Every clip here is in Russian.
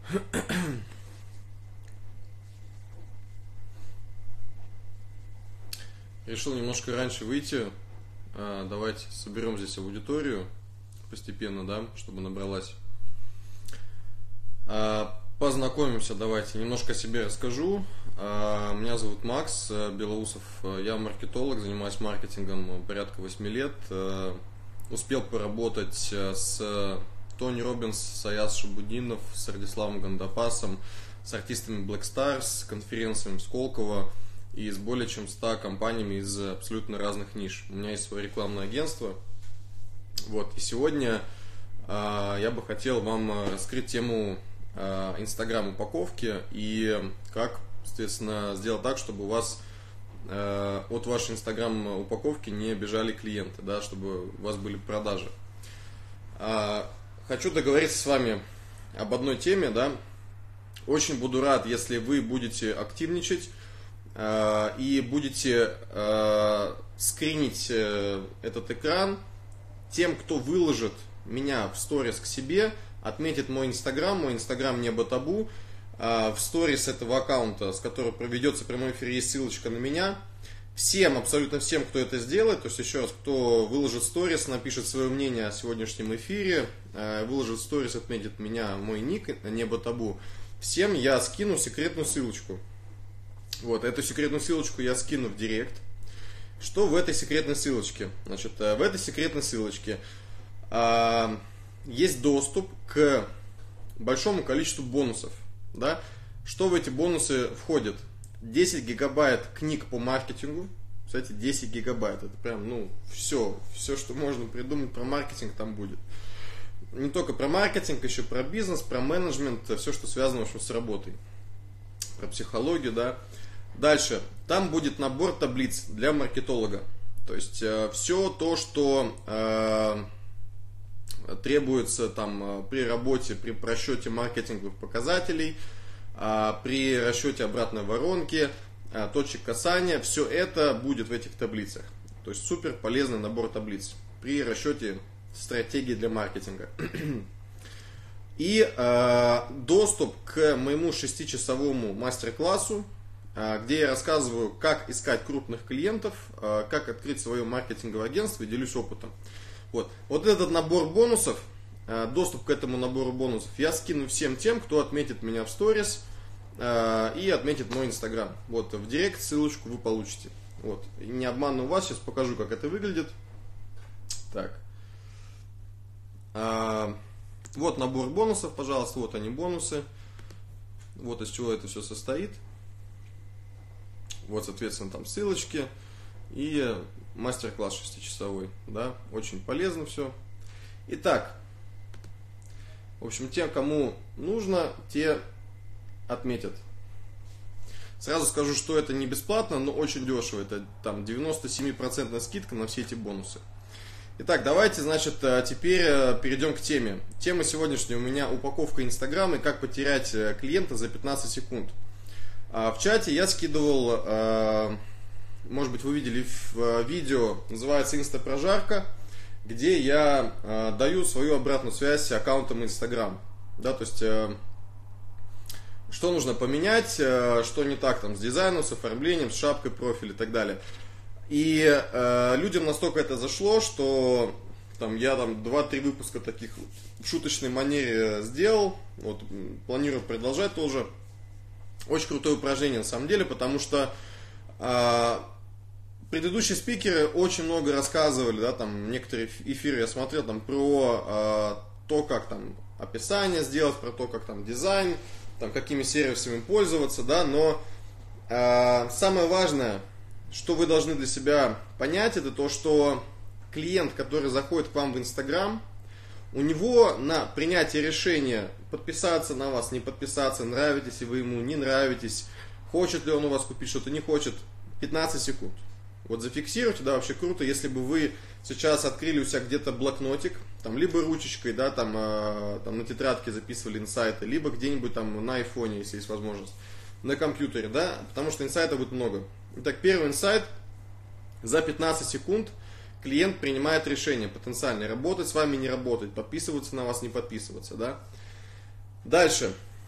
Решил немножко раньше выйти. Давайте соберем здесь аудиторию постепенно, да, чтобы набралась. Познакомимся, давайте. Немножко о себе расскажу. Меня зовут Макс Белоусов. Я маркетолог, занимаюсь маркетингом порядка 8 лет. Успел поработать с Тони Роббинс, с Аяз Шабудинов, с Радиславом Гандапасом, с артистами Black Stars, с конференциями Сколково и с более чем 100 компаниями из абсолютно разных ниш. У меня есть свое рекламное агентство. Вот. И сегодня я бы хотел вам раскрыть тему Instagram упаковки и как, соответственно, сделать так, чтобы у вас от вашей Instagram упаковки не бежали клиенты, да, чтобы у вас были продажи. Хочу договориться с вами об одной теме, да. Очень буду рад, если вы будете активничать и будете скринить этот экран тем, кто выложит меня в сторис к себе, отметит мой инстаграм Небо Табу. В сторис этого аккаунта, с которого проведется прямой эфир, есть ссылочка на меня. Всем, абсолютно всем, кто это сделает, то есть еще раз, кто выложит сторис, напишет свое мнение о сегодняшнем эфире, выложит сторис, отметит меня, мой ник Небо Табу, всем я скину секретную ссылочку. Вот, эту секретную ссылочку я скину в директ. Что в этой секретной ссылочке? Значит, в этой секретной ссылочке есть доступ к большому количеству бонусов. Да? Что в эти бонусы входит? 10 гигабайт книг по маркетингу. Кстати, 10 гигабайт. Это прям, все, что можно придумать про маркетинг там будет. Не только про маркетинг, еще про бизнес, про менеджмент, все, что связано, в общем, с работой. Про психологию, да. Дальше. Там будет набор таблиц для маркетолога. То есть, все то, что требуется там при работе, при просчете маркетинговых показателей, при расчете обратной воронки, точек касания, все это будет в этих таблицах. То есть супер полезный набор таблиц при расчете стратегии для маркетинга. И доступ к моему 6-часовому мастер-классу, где я рассказываю, как искать крупных клиентов, как открыть свое маркетинговое агентство и делюсь опытом. Вот этот набор бонусов, доступ к этому набору бонусов я скину всем тем, кто отметит меня в сторис и отметит мой инстаграм. Вот, в директ ссылочку вы получите. Вот, и не обману вас, сейчас покажу, как это выглядит. Так. Вот набор бонусов, пожалуйста, вот они бонусы. Вот из чего это все состоит. Вот, соответственно, там ссылочки и мастер-класс 6-часовой, да, очень полезно все. Итак, в общем, тем, кому нужно, те отметят. Сразу скажу, что это не бесплатно, но очень дешево. Это там 97% скидка на все эти бонусы. Итак, давайте, значит, теперь перейдем к теме. Тема сегодняшняя у меня упаковка Инстаграма и как потерять клиента за 15 секунд. В чате я скидывал, может быть, вы видели видео, называется «Инстапрожарка», где я даю свою обратную связь аккаунтам Instagram. Да, то есть, что нужно поменять, что не так там с дизайном, с оформлением, с шапкой профиля и так далее. И людям настолько это зашло, что я 2-3 выпуска таких в шуточной манере сделал. Вот, планирую продолжать тоже. Очень крутое упражнение на самом деле, потому что предыдущие спикеры очень много рассказывали, да, там некоторые эфиры я смотрел там про то, как там описание сделать, про то, как там дизайн, там какими сервисами пользоваться, да, но самое важное, что вы должны для себя понять, это то, что клиент, который заходит к вам в Instagram, у него на принятие решения подписаться на вас, не подписаться, нравитесь ли вы ему, не нравитесь, хочет ли он у вас купить что-то, не хочет, 15 секунд. Вот зафиксируйте, да, вообще круто, если бы вы сейчас открыли у себя где-то блокнотик, там, либо ручечкой, да, там на тетрадке записывали инсайты, либо где-нибудь там на айфоне, если есть возможность, на компьютере, да, потому что инсайтов будет много. Итак, первый инсайт: за 15 секунд клиент принимает решение потенциально работать с вами, не работать, подписываться на вас, не подписываться, да. Дальше.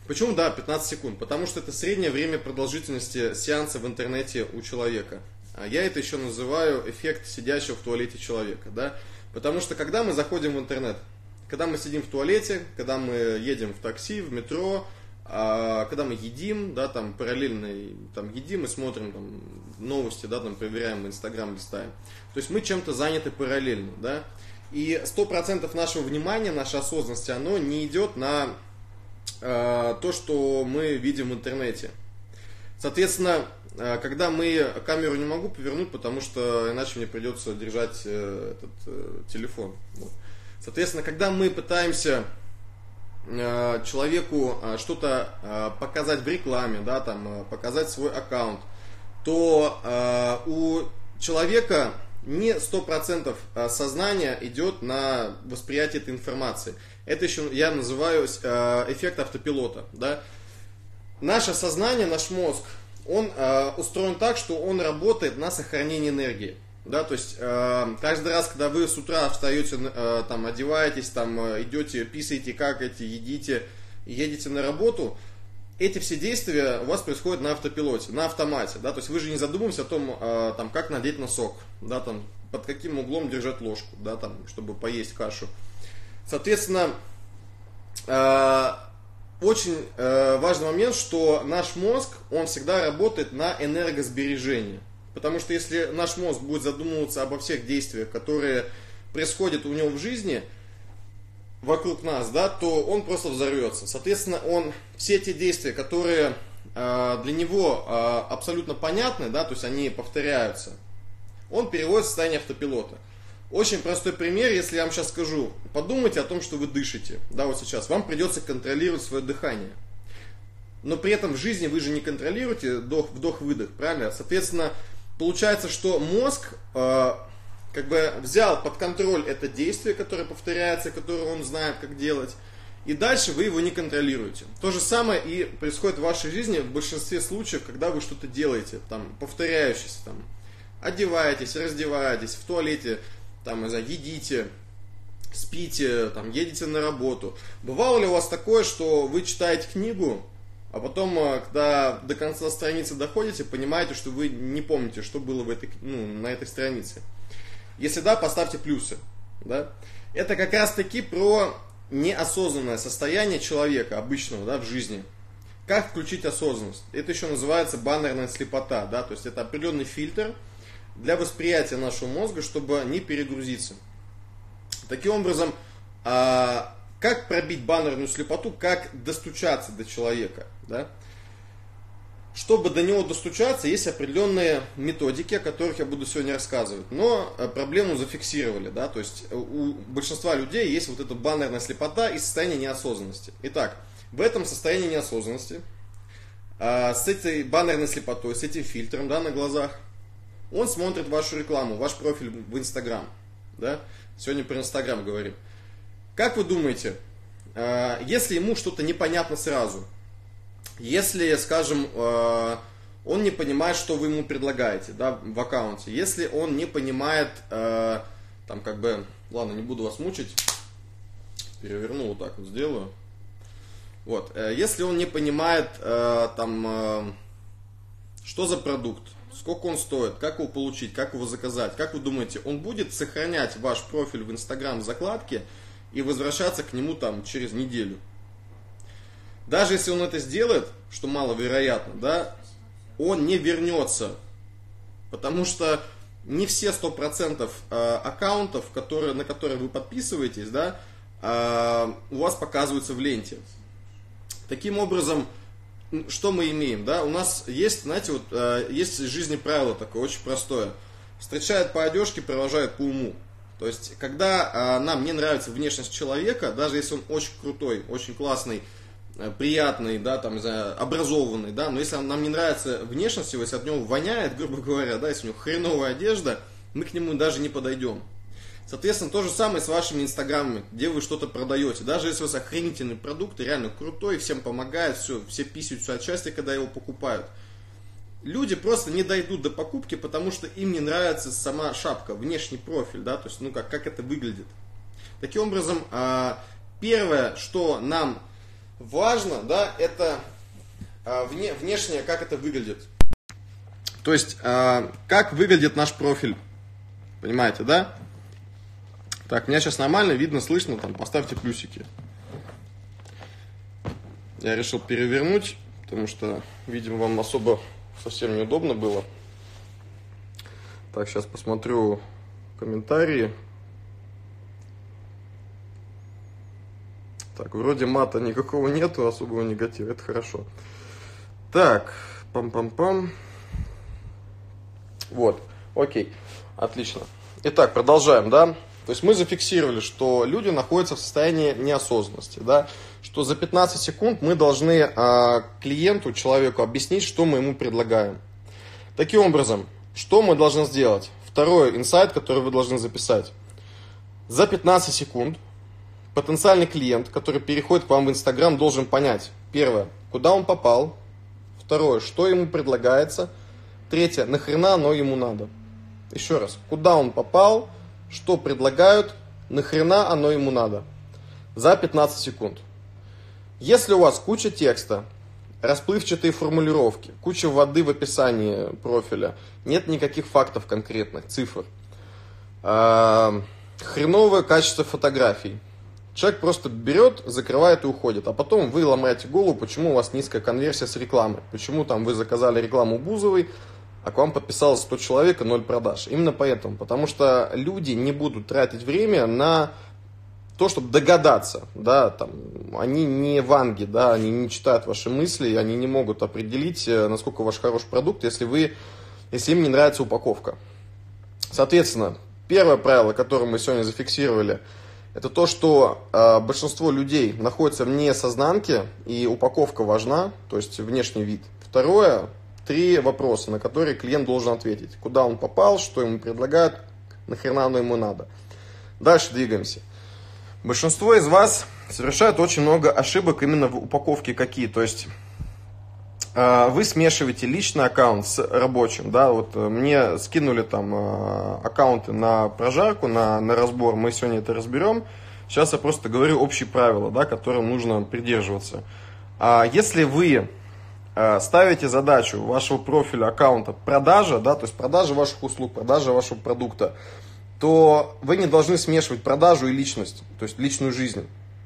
Почему, да, 15 секунд? Потому что это среднее время продолжительности сеанса в интернете у человека. Я это еще называю эффект сидящего в туалете человека, да? Потому что когда мы заходим в интернет, когда мы сидим в туалете, когда мы едем в такси, в метро, когда мы едим, да, там параллельно там, едим и смотрим там, новости, да, там проверяем, Инстаграм листаем. То есть мы чем-то заняты параллельно, да? И 100% нашего внимания, нашей осознанности, оно не идет на то, что мы видим в интернете. Соответственно, когда камеру не могу повернуть, потому что иначе мне придется держать этот телефон. Вот. Соответственно, когда мы пытаемся человеку что-то показать в рекламе, да, там, показать свой аккаунт, то у человека не 100% сознания идет на восприятие этой информации. Это еще я называю эффект автопилота. Да? Наше сознание, наш мозг, он устроен так, что он работает на сохранение энергии. Да? То есть каждый раз, когда вы с утра встаете, там, одеваетесь, там, идете, писаете, какаете, едите, едете на работу, эти все действия у вас происходят на автопилоте, на автомате. Да? То есть вы же не задумываетесь о том, там, как надеть носок, да, там, под каким углом держать ложку, да, там, чтобы поесть кашу. Соответственно, очень важный момент, что наш мозг, он всегда работает на энергосбережение. Потому что если наш мозг будет задумываться обо всех действиях, которые происходят у него в жизни, вокруг нас, да, то он просто взорвется. Соответственно, все те действия, которые для него абсолютно понятны, да, то есть они повторяются, он переводит в состояние автопилота. Очень простой пример, если я вам сейчас скажу, подумайте о том, что вы дышите, да, вот сейчас, вам придется контролировать свое дыхание. Но при этом в жизни вы же не контролируете вдох-выдох, правильно? Соответственно, получается, что мозг как бы взял под контроль это действие, которое повторяется, которое он знает, как делать, и дальше вы его не контролируете. То же самое и происходит в вашей жизни в большинстве случаев, когда вы что-то делаете, там, повторяющееся, там, одеваетесь, раздеваетесь, в туалете, там, не знаю, едите, спите, там, едете на работу. Бывало ли у вас такое, что вы читаете книгу, а потом, когда до конца страницы доходите, понимаете, что вы не помните, что было на этой странице? Если да, поставьте плюсы. Да? Это как раз таки про неосознанное состояние человека обычного, да, в жизни. Как включить осознанность? Это еще называется баннерная слепота. Да? То есть это определенный фильтр для восприятия нашего мозга, чтобы не перегрузиться. Таким образом, как пробить баннерную слепоту, как достучаться до человека? Да? Чтобы до него достучаться, есть определенные методики, о которых я буду сегодня рассказывать. Но проблему зафиксировали. Да? То есть у большинства людей есть вот эта баннерная слепота и состояние неосознанности. Итак, в этом состоянии неосознанности, с этой баннерной слепотой, с этим фильтром, да, на глазах, он смотрит вашу рекламу, ваш профиль в Инстаграм. Да? Сегодня про Инстаграм говорим. Как вы думаете, если ему что-то непонятно сразу, если, скажем, он не понимает, что вы ему предлагаете, да, в аккаунте, если он не понимает, там как бы, ладно, не буду вас мучить, переверну, вот так вот сделаю. Вот, если он не понимает, там, что за продукт, сколько он стоит, как его получить, как его заказать, как вы думаете, он будет сохранять ваш профиль в Инстаграм в закладке и возвращаться к нему там через неделю? Даже если он это сделает, что маловероятно, да, он не вернется, потому что не все 100% аккаунтов, на которые вы подписываетесь, да, у вас показываются в ленте. Таким образом, что мы имеем, да, у нас есть, знаете, вот есть в жизни правило такое, очень простое. Встречают по одежке, провожают по уму. То есть, когда нам не нравится внешность человека, даже если он очень крутой, очень классный, приятный, да, там, не знаю, образованный, да, но если нам не нравится внешность его, если от него воняет, грубо говоря, да, если у него хреновая одежда, мы к нему даже не подойдем. Соответственно, то же самое с вашими инстаграмами, где вы что-то продаете. Даже если у вас охренительный продукт, реально крутой, всем помогает, все писаются от счастья, когда его покупают. Люди просто не дойдут до покупки, потому что им не нравится сама шапка, внешний профиль, да, то есть, как это выглядит. Таким образом, первое, что нам важно, да, это внешне, как это выглядит. То есть, как выглядит наш профиль. Понимаете, да? Так, меня сейчас нормально видно, слышно, там, поставьте плюсики. Я решил перевернуть, потому что, видимо, вам особо совсем неудобно было. Так, сейчас посмотрю комментарии. Так, вроде мата никакого нету, особого негатива, это хорошо. Так, пам-пам-пам. Вот, окей, отлично. Итак, продолжаем, да? То есть мы зафиксировали, что люди находятся в состоянии неосознанности, да? Что за 15 секунд мы должны клиенту, человеку объяснить, что мы ему предлагаем. Таким образом, что мы должны сделать? Второй инсайт, который вы должны записать. За 15 секунд потенциальный клиент, который переходит к вам в Инстаграм, должен понять, первое, куда он попал, второе, что ему предлагается, третье, нахрена оно ему надо. Еще раз, куда он попал, что предлагают, нахрена оно ему надо. За 15 секунд. Если у вас куча текста, расплывчатые формулировки, куча воды в описании профиля, нет никаких фактов конкретных, цифр, хреновое качество фотографий, человек просто берет, закрывает и уходит. А потом вы ломаете голову, почему у вас низкая конверсия с рекламы. Почему там вы заказали рекламу Бузовой, а к вам подписалось 100 человек и 0 продаж. Именно поэтому. Потому что люди не будут тратить время на то, чтобы догадаться. Да, там, они не ванги, да, они не читают ваши мысли, они не могут определить, насколько ваш хороший продукт, если им не нравится упаковка. Соответственно, первое правило, которое мы сегодня зафиксировали, это то, что большинство людей находится в несознанке, и упаковка важна, то есть внешний вид. Второе, 3 вопроса, на которые клиент должен ответить. Куда он попал, что ему предлагают, нахрена оно ему надо. Дальше двигаемся. Большинство из вас совершают очень много ошибок именно в упаковке какие. То есть вы смешиваете личный аккаунт с рабочим. Да? Вот мне скинули там аккаунты на прожарку, на разбор. Мы сегодня это разберем. Сейчас я просто говорю общие правила, да, которым нужно придерживаться. Если вы ставите задачу вашего профиля аккаунта продажа, да, то есть продажа ваших услуг, продажа вашего продукта, то вы не должны смешивать продажу и личность, то есть личную жизнь.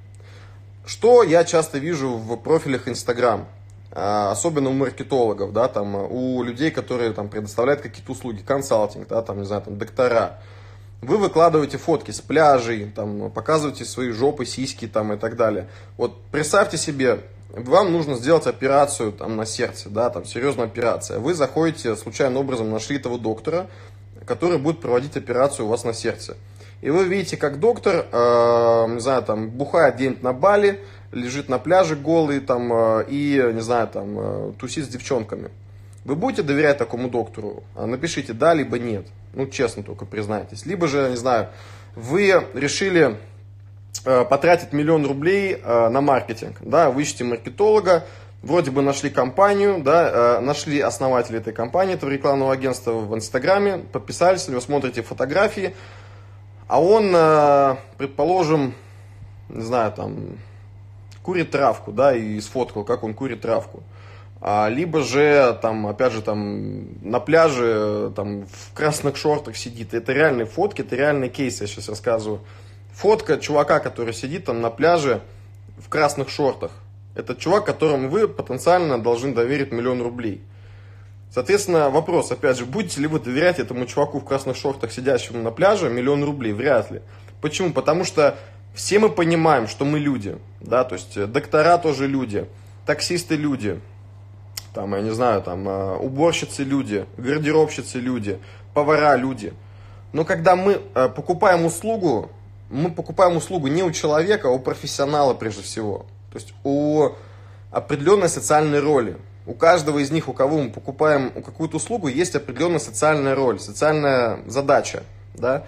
Что я часто вижу в профилях Instagram, особенно у маркетологов, да, там, у людей, которые там, предоставляют какие-то услуги, консалтинг, да, там, не знаю, там, доктора. Вы выкладываете фотки с пляжей, там, показываете свои жопы, сиськи там, и так далее. Вот представьте себе, вам нужно сделать операцию там, на сердце, да, там, серьезная операция. Вы заходите, случайным образом нашли этого доктора, который будет проводить операцию у вас на сердце. И вы видите, как доктор, не знаю, там, бухает где-нибудь на Бали, лежит на пляже голый, там, и, не знаю, там, тусит с девчонками. Вы будете доверять такому доктору? Напишите да, либо нет. Ну, честно только признайтесь. Либо же, не знаю, вы решили потратить 1 000 000 рублей на маркетинг. Да, вы ищете маркетолога, вроде бы нашли компанию, да, нашли основателя этой компании, этого рекламного агентства в Инстаграме, подписались, вы смотрите фотографии, а он, предположим, не знаю, там, курит травку, да, и сфоткал, как он курит травку. Либо же, там, опять же, там, на пляже, там, в красных шортах сидит. Это реальные фотки, это реальный кейс, я сейчас рассказываю. Фотка чувака, который сидит там на пляже в красных шортах. Это чувак, которому вы потенциально должны доверить 1 000 000 рублей. Соответственно, вопрос, опять же, будете ли вы доверять этому чуваку в красных шортах, сидящему на пляже, 1 000 000 рублей? Вряд ли. Почему? Потому что все мы понимаем, что мы люди. Да? То есть доктора тоже люди, таксисты люди, там, я не знаю, там, уборщицы люди, гардеробщицы люди, повара люди. Но когда мы покупаем услугу не у человека, а у профессионала прежде всего. То есть у определенной социальной роли. У каждого из них, у кого мы покупаем какую-то услугу, есть определенная социальная роль, социальная задача. Да?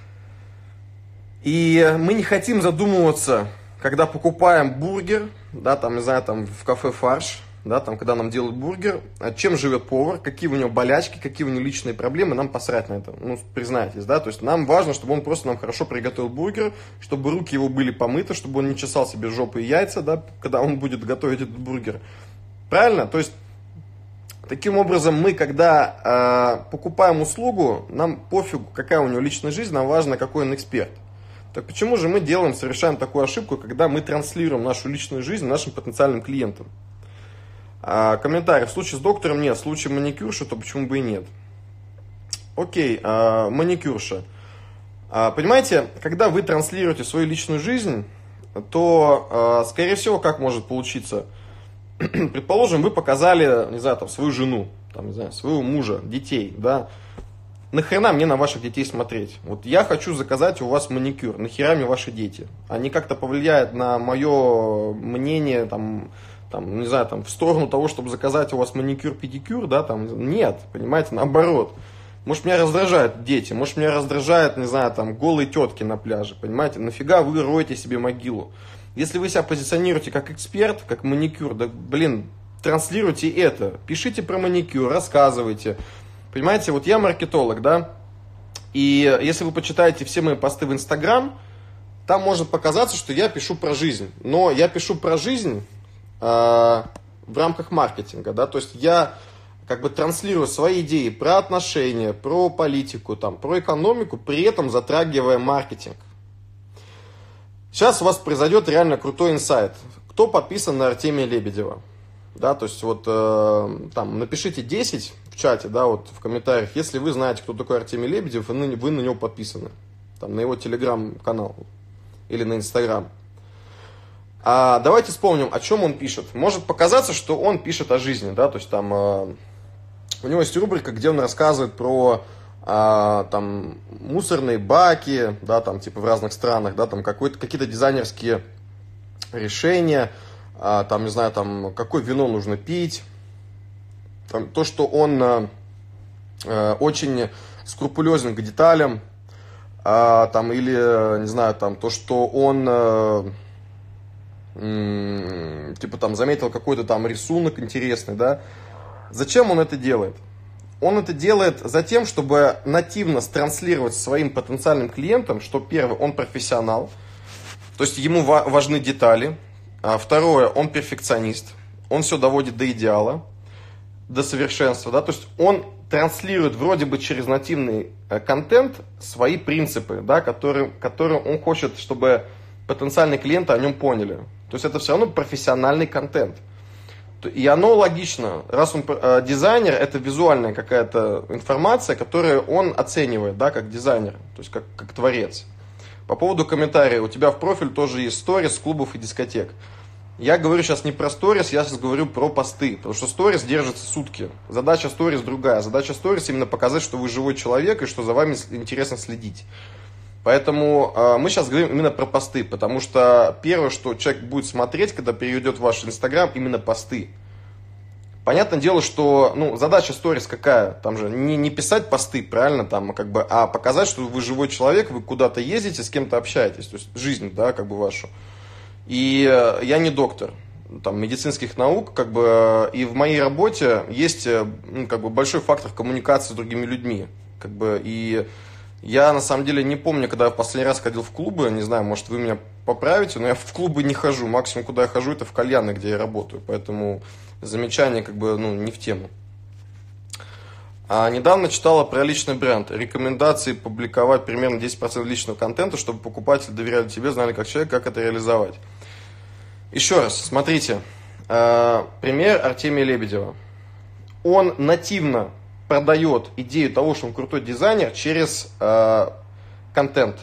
И мы не хотим задумываться, когда покупаем бургер, да, там, не знаю, там, в кафе «Фарш», да, там, когда нам делают бургер, чем живет повар, какие у него болячки, какие у него личные проблемы, нам посрать на это, ну, признайтесь, да, то есть нам важно, чтобы он просто нам хорошо приготовил бургер, чтобы руки его были помыты, чтобы он не чесал себе жопы и яйца, да, когда он будет готовить этот бургер, правильно, то есть таким образом мы, когда покупаем услугу, нам пофигу, какая у него личная жизнь, нам важно, какой он эксперт. Так почему же мы совершаем такую ошибку, когда мы транслируем нашу личную жизнь нашим потенциальным клиентам? Комментарий. В случае с доктором нет, в случае маникюрши, то почему бы и нет? Окей, маникюрша. Понимаете, когда вы транслируете свою личную жизнь, то, скорее всего, как может получиться? Предположим, вы показали, не знаю, там, свою жену, там, не знаю, своего мужа, детей, да? Нахрена мне на ваших детей смотреть? Вот я хочу заказать у вас маникюр, нахера мне ваши дети? Они как-то повлияют на мое мнение, там, не знаю, там, в сторону того, чтобы заказать у вас маникюр-педикюр, да, там, нет, понимаете, наоборот. Может, меня раздражают дети, может, меня раздражают, не знаю, там, голые тетки на пляже, понимаете, нафига вы роете себе могилу? Если вы себя позиционируете как эксперт, как маникюр, да, блин, транслируйте это, пишите про маникюр, рассказывайте. Понимаете, вот я маркетолог, да, и если вы почитаете все мои посты в Инстаграм, там может показаться, что я пишу про жизнь, но я пишу про жизнь в рамках маркетинга, да, то есть я как бы транслирую свои идеи про отношения, про политику, там, про экономику, при этом затрагивая маркетинг. Сейчас у вас произойдет реально крутой инсайт. Кто подписан на Артемия Лебедева? Да, то есть вот там напишите 10 в чате, да, вот в комментариях, если вы знаете, кто такой Артемий Лебедев, вы на него подписаны, там, на его телеграм-канал или на инстаграм. Давайте вспомним, о чем он пишет. Может показаться, что он пишет о жизни, да, то есть там у него есть рубрика, где он рассказывает про там мусорные баки, да, там типа в разных странах, да, там какие-то дизайнерские решения, там, не знаю, там какое вино нужно пить, там, то, что он очень скрупулезен к деталям, там, или, не знаю, там, то, что он типа там заметил какой-то там рисунок интересный, да. Зачем он это делает? Он это делает за тем, чтобы нативно транслировать своим потенциальным клиентам, что первое, он профессионал, то есть ему важны детали, второе, он перфекционист, он все доводит до идеала, до совершенства, да, то есть он транслирует вроде бы через нативный контент свои принципы, да, которые он хочет, чтобы потенциальные клиенты о нем поняли. То есть это все равно профессиональный контент. И оно логично. Раз он дизайнер, это визуальная какая-то информация, которую он оценивает, да, как дизайнер, то есть как творец. По поводу комментариев. У тебя в профиль тоже есть сторис клубов и дискотек. Я говорю сейчас не про сторис, я сейчас говорю про посты. Потому что сторис держится сутки. Задача сторис другая. Задача сторис именно показать, что вы живой человек и что за вами интересно следить. Поэтому мы сейчас говорим именно про посты, потому что первое, что человек будет смотреть, когда перейдет в ваш Инстаграм, именно посты. Понятное дело, что задача сторис какая? Там же не писать посты, правильно, там, как бы, а показать, что вы живой человек, вы куда-то ездите, с кем-то общаетесь, то есть жизнь, да, как бы вашу. И я не доктор там, медицинских наук, как бы, и в моей работе есть как бы, большой фактор коммуникации с другими людьми. Как бы, и я на самом деле не помню, когда я в последний раз ходил в клубы, не знаю, может вы меня поправите, но я в клубы не хожу. Максимум, куда я хожу, это в кальяны, где я работаю. Поэтому замечание как бы не в тему. Недавно читала про личный бренд. Рекомендации публиковать примерно 10% личного контента, чтобы покупатели доверяли тебе, знали как человек, как это реализовать. Еще раз, смотрите. Пример Артемия Лебедева. Он нативно продает идею того, что он крутой дизайнер, через контент.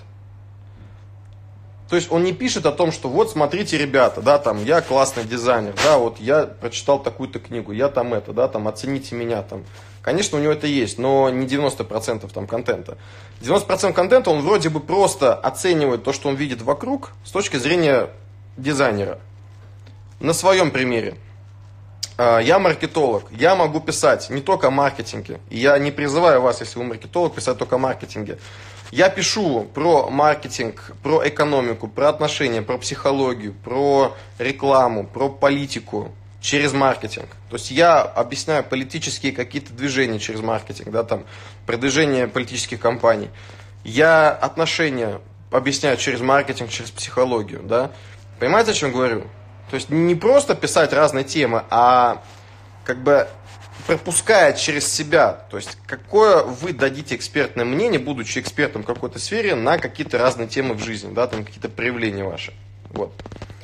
То есть он не пишет о том, что вот смотрите, ребята, да, там я классный дизайнер, да, вот я прочитал такую-то книгу, я там это, да, там оцените меня там. Конечно, у него это есть, но не 90% там контента. 90% контента он вроде бы просто оценивает то, что он видит вокруг с точки зрения дизайнера. На своем примере. Я маркетолог, я могу писать не только о маркетинге. И я не призываю вас, если вы маркетолог, писать только о маркетинге. Я пишу про маркетинг, про экономику, про отношения, про психологию, про рекламу, про политику. через маркетинг. То есть я объясняю политические какие-то движения через маркетинг, да, там, продвижение политических кампаний. Я отношения объясняю через маркетинг, через психологию, да. Понимаете, о чем говорю? То есть не просто писать разные темы, а как бы пропуская через себя, то есть какое вы дадите экспертное мнение, будучи экспертом в какой-то сфере, на какие-то разные темы в жизни, да, там какие-то проявления ваши. Вот.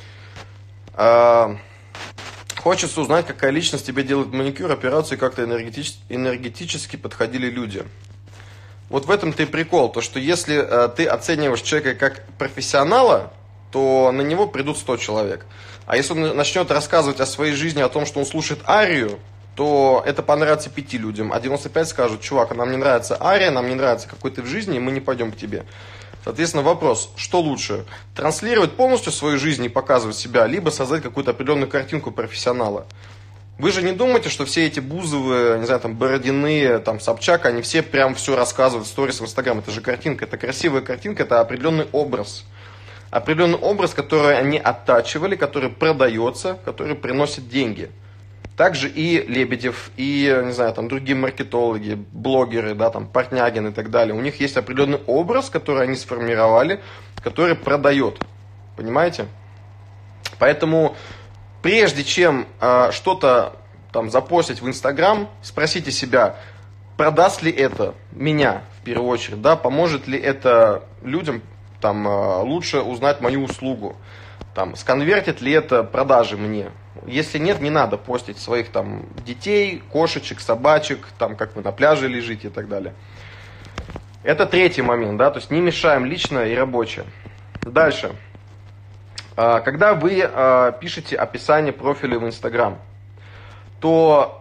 Хочется узнать, какая личность тебе делает маникюр, операцию, и как-то энергетически подходили люди. Вот в этом-то и прикол, то что если ты оцениваешь человека как профессионала, то на него придут 100 человек. А если он начнет рассказывать о своей жизни, о том, что он слушает арию, то это понравится 5 людям, а 95 скажут: чувак, нам не нравится ария, нам не нравится, какой ты в жизни, и мы не пойдем к тебе. Соответственно, вопрос, что лучше? Транслировать полностью свою жизнь и показывать себя, либо создать какую-то определенную картинку профессионала. Вы же не думаете, что все эти Бузовы, не знаю, там, Бородины, там, Собчак, они все прям все рассказывают в сторис в Инстаграм. Это же картинка, это красивая картинка, это определенный образ. Определенный образ, который они оттачивали, который продается, который приносит деньги. Также и Лебедев, и, не знаю, там, другие маркетологи, блогеры, да, там, Портнягин и так далее. У них есть определенный образ, который они сформировали, который продает. Понимаете? Поэтому прежде чем что-то там запостить в Инстаграм, спросите себя, продаст ли это меня в первую очередь, да, поможет ли это людям там лучше узнать мою услугу, там, сконвертит ли это продажи мне. Если нет, не надо постить своих там детей, кошечек, собачек, там, как вы на пляже лежите и так далее. Это третий момент, да, то есть не мешаем личное и рабочее. Дальше. Когда вы пишете описание профиля в Инстаграм, то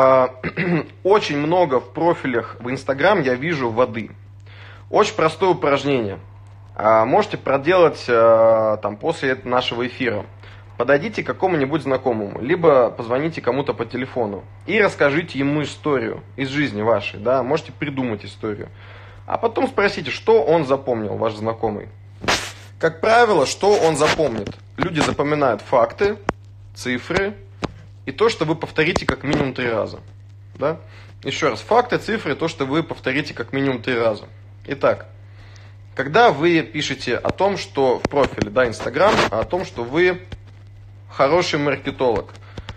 очень много в профилях в Инстаграм я вижу воды. Очень простое упражнение. Можете проделать там, после нашего эфира. Подойдите к какому-нибудь знакомому, либо позвоните кому-то по телефону и расскажите ему историю из жизни вашей. Да? Можете придумать историю. А потом спросите, что он запомнил, ваш знакомый. Как правило, что он запомнит? Люди запоминают факты, цифры и то, что вы повторите как минимум 3 раза. Да? Еще раз, факты, цифры, то, что вы повторите как минимум 3 раза. Итак, когда вы пишете о том, что в профиле, да, Инстаграм, о том, что вы хороший маркетолог,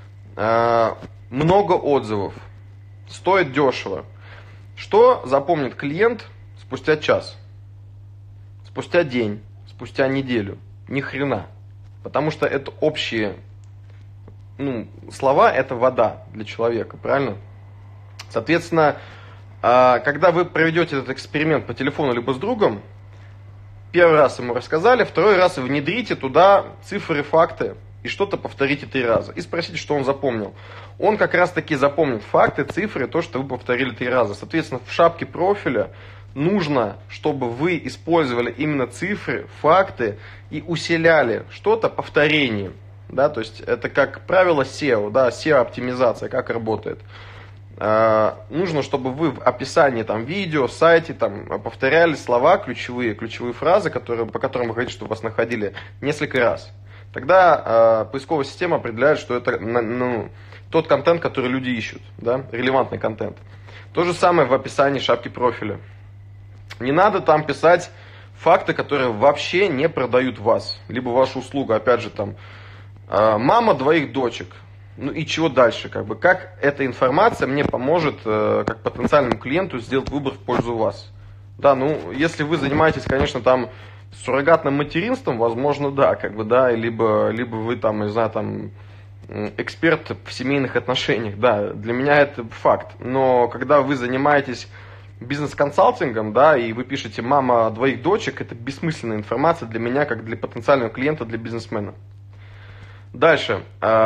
много отзывов, стоит дешево, что запомнит клиент спустя час, спустя день, спустя неделю? Ни хрена. Потому что это общие слова, это вода для человека, правильно? Соответственно, когда вы проведете этот эксперимент по телефону либо с другом, первый раз ему рассказали, второй раз внедрите туда цифры, факты и что-то повторите 3 раза. И спросите, что он запомнил. Он как раз таки запомнит факты, цифры, то, что вы повторили 3 раза. Соответственно, в шапке профиля нужно, чтобы вы использовали именно цифры, факты и усиляли что-то повторением. Да? То есть это, как правило, SEO, да, SEO-оптимизация, как работает. Нужно, чтобы вы в описании там, видео, сайте там, повторяли слова, ключевые фразы, по которым вы хотите, чтобы вас находили несколько раз. Тогда поисковая система определяет, что это тот контент, который люди ищут, да, релевантный контент. То же самое в описании шапки профиля. Не надо там писать факты, которые вообще не продают вас, либо вашу услугу. Опять же, там, мама 2 дочек. Ну и чего дальше? Как эта информация мне поможет, как потенциальному клиенту, сделать выбор в пользу вас? Да, если вы занимаетесь, конечно, там, суррогатным материнством, возможно, да, либо вы там, не знаю, там, эксперт в семейных отношениях, да, для меня это факт. Но когда вы занимаетесь бизнес-консалтингом, да, и вы пишете «мама 2 дочек», это бессмысленная информация для меня, как для потенциального клиента, для бизнесмена. Дальше.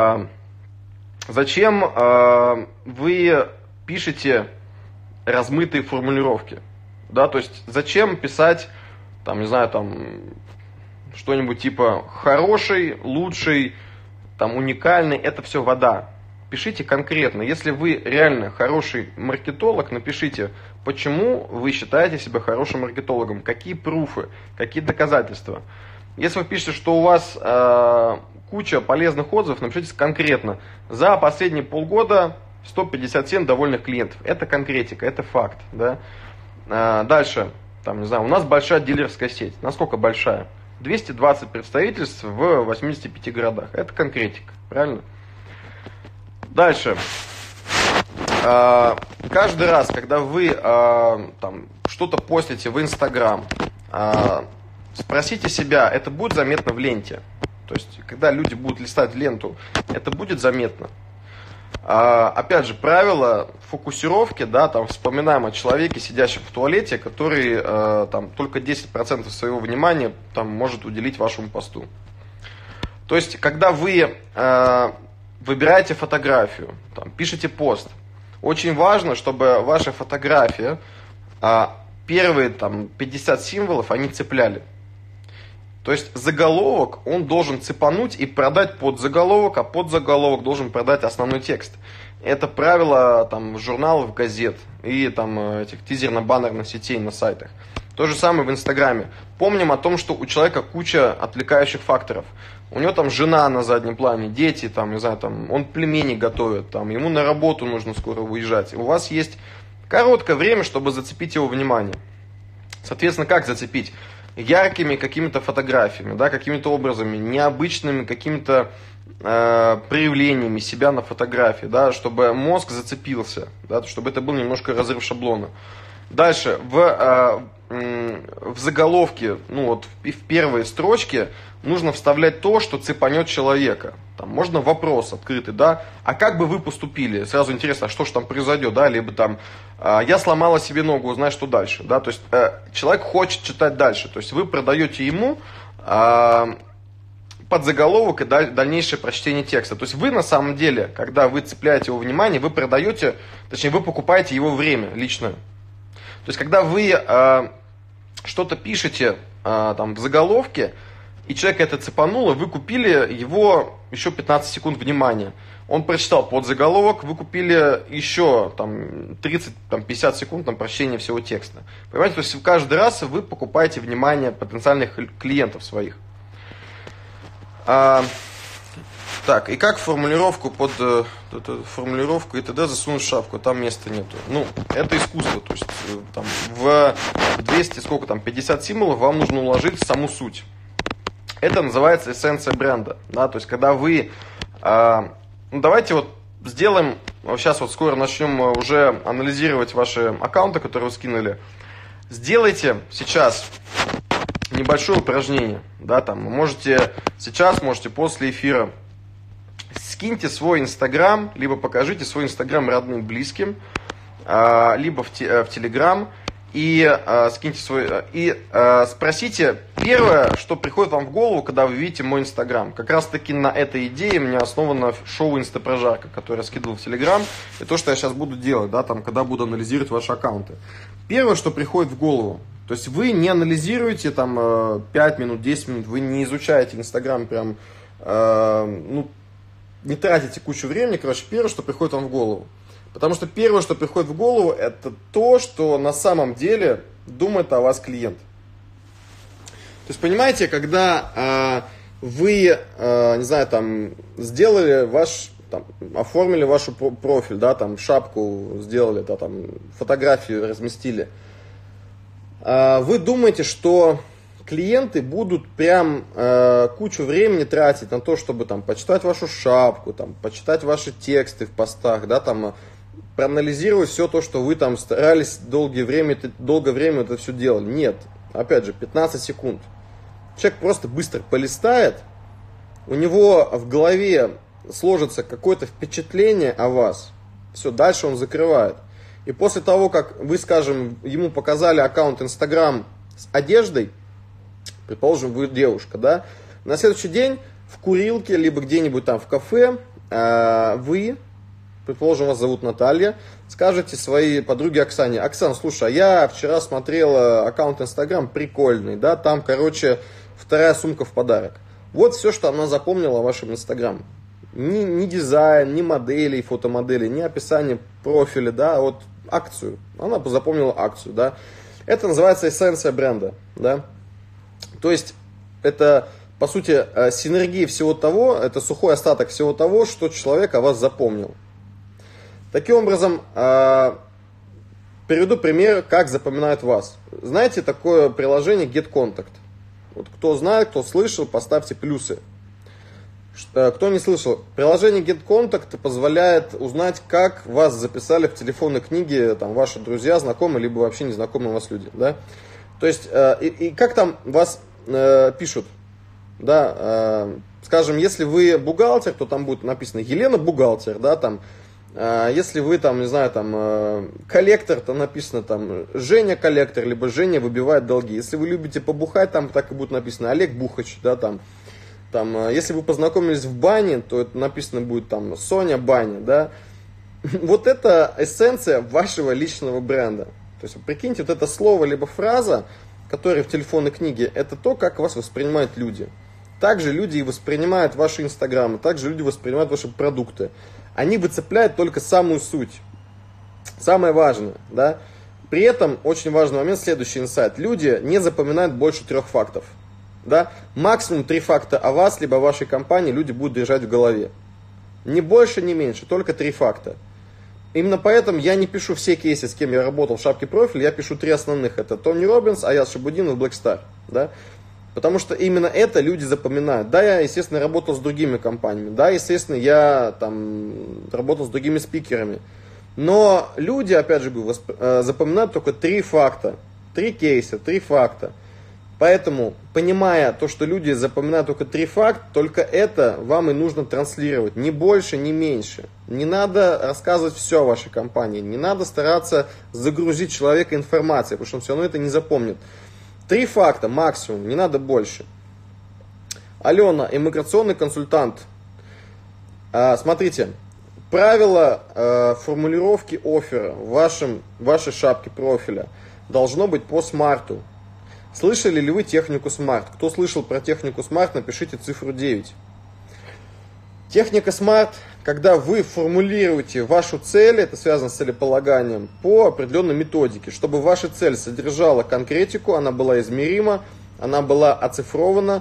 Зачем вы пишете размытые формулировки? Да, то есть зачем писать, там, не знаю, там, что-нибудь типа «хороший», «лучший», там, «уникальный», это все вода. Пишите конкретно. Если вы реально хороший маркетолог, напишите, почему вы считаете себя хорошим маркетологом, какие пруфы, какие доказательства. Если вы пишете, что у вас куча полезных отзывов, напишите конкретно. За последние полгода 157 довольных клиентов. Это конкретика, это факт. Да? Дальше, там, не знаю, у нас большая дилерская сеть. Насколько большая? 220 представительств в 85 городах. Это конкретика, правильно? Дальше. Каждый раз, когда вы там что-то постите в Инстаграм, спросите себя, это будет заметно в ленте? То есть, когда люди будут листать ленту, это будет заметно? Опять же, правило фокусировки, да, там вспоминаем о человеке, сидящем в туалете, который там только 10% своего внимания там может уделить вашему посту. То есть, когда вы выбираете фотографию, там, пишете пост, очень важно, чтобы ваша фотография, первые там 50 символов, они цепляли. То есть заголовок, он должен цепануть и продать подзаголовок, а подзаголовок должен продать основной текст. Это правило там журналов, газет и там этих тизерно-баннерных сетей на сайтах. То же самое в Инстаграме. Помним о том, что у человека куча отвлекающих факторов. У него там жена на заднем плане, дети, там, не знаю, там, он пельмени готовит, там, ему на работу нужно скоро уезжать. У вас есть короткое время, чтобы зацепить его внимание. Соответственно, как зацепить? Яркими какими-то фотографиями, да, какими-то образами, необычными какими-то проявлениями себя на фотографии, да, чтобы мозг зацепился, да, чтобы это был немножко разрыв шаблона. Дальше, в заголовке, ну вот в первой строчке нужно вставлять то, что цепанет человека. Там можно вопрос открытый, да, а как бы вы поступили? Сразу интересно, а что же там произойдет, да, либо там, я сломала себе ногу, знаешь, что дальше, да, то есть человек хочет читать дальше, то есть вы продаете ему подзаголовок и дальнейшее прочтение текста. То есть вы на самом деле, когда вы цепляете его внимание, вы продаете, точнее вы покупаете его время личное. То есть когда вы что-то пишете там в заголовке, и человек это цепануло, вы купили его еще 15 секунд внимания. Он прочитал подзаголовок, вы купили еще там 30-50 секунд на прочтение всего текста. Понимаете, то есть каждый раз вы покупаете внимание потенциальных клиентов своих. Так, и как формулировку под формулировку и т.д. засунуть в шапку, там места нету. Ну, это искусство, то есть там, в 200, сколько там, 50 символов вам нужно уложить саму суть. Это называется эссенция бренда, да, то есть когда вы, ну, давайте вот сделаем, сейчас вот скоро начнем уже анализировать ваши аккаунты, которые вы скинули. Сделайте сейчас небольшое упражнение, да, там, можете сейчас, можете после эфира. Скиньте свой Инстаграм, либо покажите свой Инстаграм родным, близким, либо в Телеграм, и скиньте свой, и спросите первое, что приходит вам в голову, когда вы видите мой Инстаграм. Как раз таки на этой идее у меня основано шоу Инстапрожарка, которое я скидывал в Телеграм, и то, что я сейчас буду делать, да, там, когда буду анализировать ваши аккаунты. Первое, что приходит в голову, то есть вы не анализируете там 5 минут, 10 минут, вы не изучаете Инстаграм прям, ну, не тратите кучу времени, короче, первое, что приходит вам в голову. Потому что первое, что приходит в голову, это то, что на самом деле думает о вас клиент. То есть, понимаете, когда вы, не знаю, там, сделали ваш, там, оформили ваш профиль, да, там, шапку сделали, да, там, фотографию разместили, вы думаете, что клиенты будут прям кучу времени тратить на то, чтобы там почитать вашу шапку, там, почитать ваши тексты в постах, да, там, проанализировать все то, что вы там старались долгое время это все делали. Нет, опять же, 15 секунд. Человек просто быстро полистает, у него в голове сложится какое-то впечатление о вас, все, дальше он закрывает. И после того, как вы, скажем, ему показали аккаунт Инстаграм с одеждой, предположим, вы девушка, да, на следующий день в курилке, либо где-нибудь там в кафе, вы, предположим, вас зовут Наталья, скажете своей подруге Оксане: Оксан, слушай, а я вчера смотрела аккаунт Инстаграм, прикольный, да, там, короче, 2-я сумка в подарок. Вот все, что она запомнила о вашем Инстаграм. Ни дизайн, ни моделей, фотомоделей, ни описание профиля, да, вот акцию. Она запомнила акцию, да. Это называется эссенция бренда, да. То есть, это по сути, синергия всего того, это сухой остаток всего того, что человек о вас запомнил. Таким образом, приведу пример, как запоминают вас. Знаете такое приложение GetContact? Вот кто знает, кто слышал, поставьте плюсы. Кто не слышал, приложение GetContact позволяет узнать, как вас записали в телефонной книге там, ваши друзья, знакомые, либо вообще незнакомые у вас люди. Да? То есть, и как там вас пишут. Да? Скажем, если вы бухгалтер, то там будет написано Елена бухгалтер, да, там. Если вы там, не знаю, там коллектор, то написано там Женя коллектор, либо Женя выбивает долги. Если вы любите побухать, там так и будет написано Олег Бухач, да, там, если вы познакомились в бане, то это написано будет там Соня Баня, да. Вот это эссенция вашего личного бренда. То есть, прикиньте, вот это слово, либо фраза, которая в телефонной книге, это то, как вас воспринимают люди. Также люди и воспринимают ваши инстаграмы, также люди воспринимают ваши продукты. Они выцепляют только самую суть. Самое важное, да. При этом очень важный момент, следующий инсайт. Люди не запоминают больше 3 фактов. Да? Максимум 3 факта о вас, либо о вашей компании люди будут держать в голове. Ни больше, ни меньше, только 3 факта. Именно поэтому я не пишу все кейсы, с кем я работал в шапке профиля, я пишу 3 основных. Это Тони Роббинс, Аяз Шабудинов и Black Star. Да? Потому что именно это люди запоминают. Да, я, естественно, работал с другими компаниями. Да, естественно, я там работал с другими спикерами. Но люди, опять же говорю, запоминают только 3 факта. 3 кейса, 3 факта. Поэтому, понимая то, что люди запоминают только 3 факта, только это вам и нужно транслировать. Ни больше, ни меньше. Не надо рассказывать все о вашей компании. Не надо стараться загрузить человека информацией, потому что он все равно это не запомнит. 3 факта максимум, не надо больше. Алена, иммиграционный консультант. Смотрите, правило формулировки оффера в вашей шапке профиля должно быть по смарту. Слышали ли вы технику SMART? Кто слышал про технику SMART, напишите цифру 9. Техника SMART, когда вы формулируете вашу цель, это связано с целеполаганием, по определенной методике, чтобы ваша цель содержала конкретику, она была измерима, она была оцифрована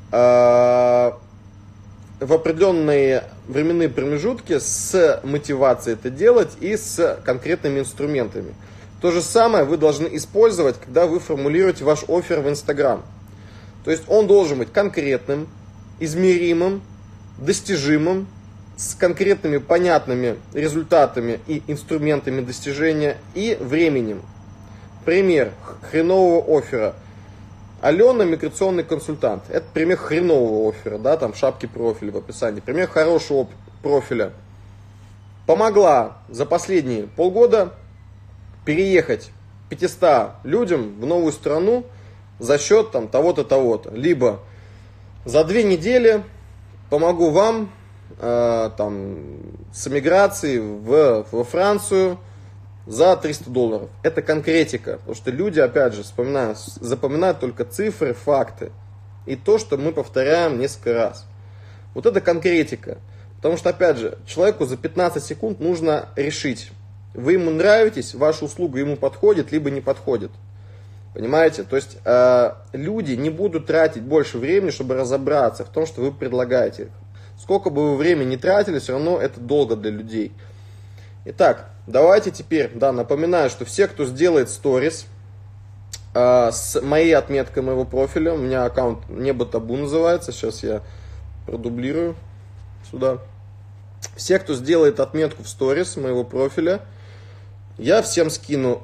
в определенные временные промежутки с мотивацией это делать и с конкретными инструментами. То же самое вы должны использовать, когда вы формулируете ваш оффер в Instagram. То есть он должен быть конкретным, измеримым, достижимым, с конкретными понятными результатами и инструментами достижения и временем. Пример хренового оффера. Алена, миграционный консультант. Это пример хренового оффера, да, там в шапке профиля в описании. Пример хорошего профиля. Помогла за последние полгода переехать 500 людям в новую страну за счет там того-то, того-то. Либо за 2 недели помогу вам там, с эмиграцией во Францию за $300. Это конкретика. Потому что люди, опять же, запоминают только цифры, факты. И то, что мы повторяем несколько раз. Вот это конкретика. Потому что, опять же, человеку за 15 секунд нужно решить, вы ему нравитесь, ваша услуга ему подходит, либо не подходит. Понимаете? То есть люди не будут тратить больше времени, чтобы разобраться в том, что вы предлагаете. Сколько бы вы времени не тратили, все равно это долго для людей. Итак, давайте теперь, да, напоминаю, что все, кто сделает сторис с моей отметкой моего профиля, у меня аккаунт Небо Табу называется, сейчас я продублирую сюда. Все, кто сделает отметку в сторис моего профиля, я всем скину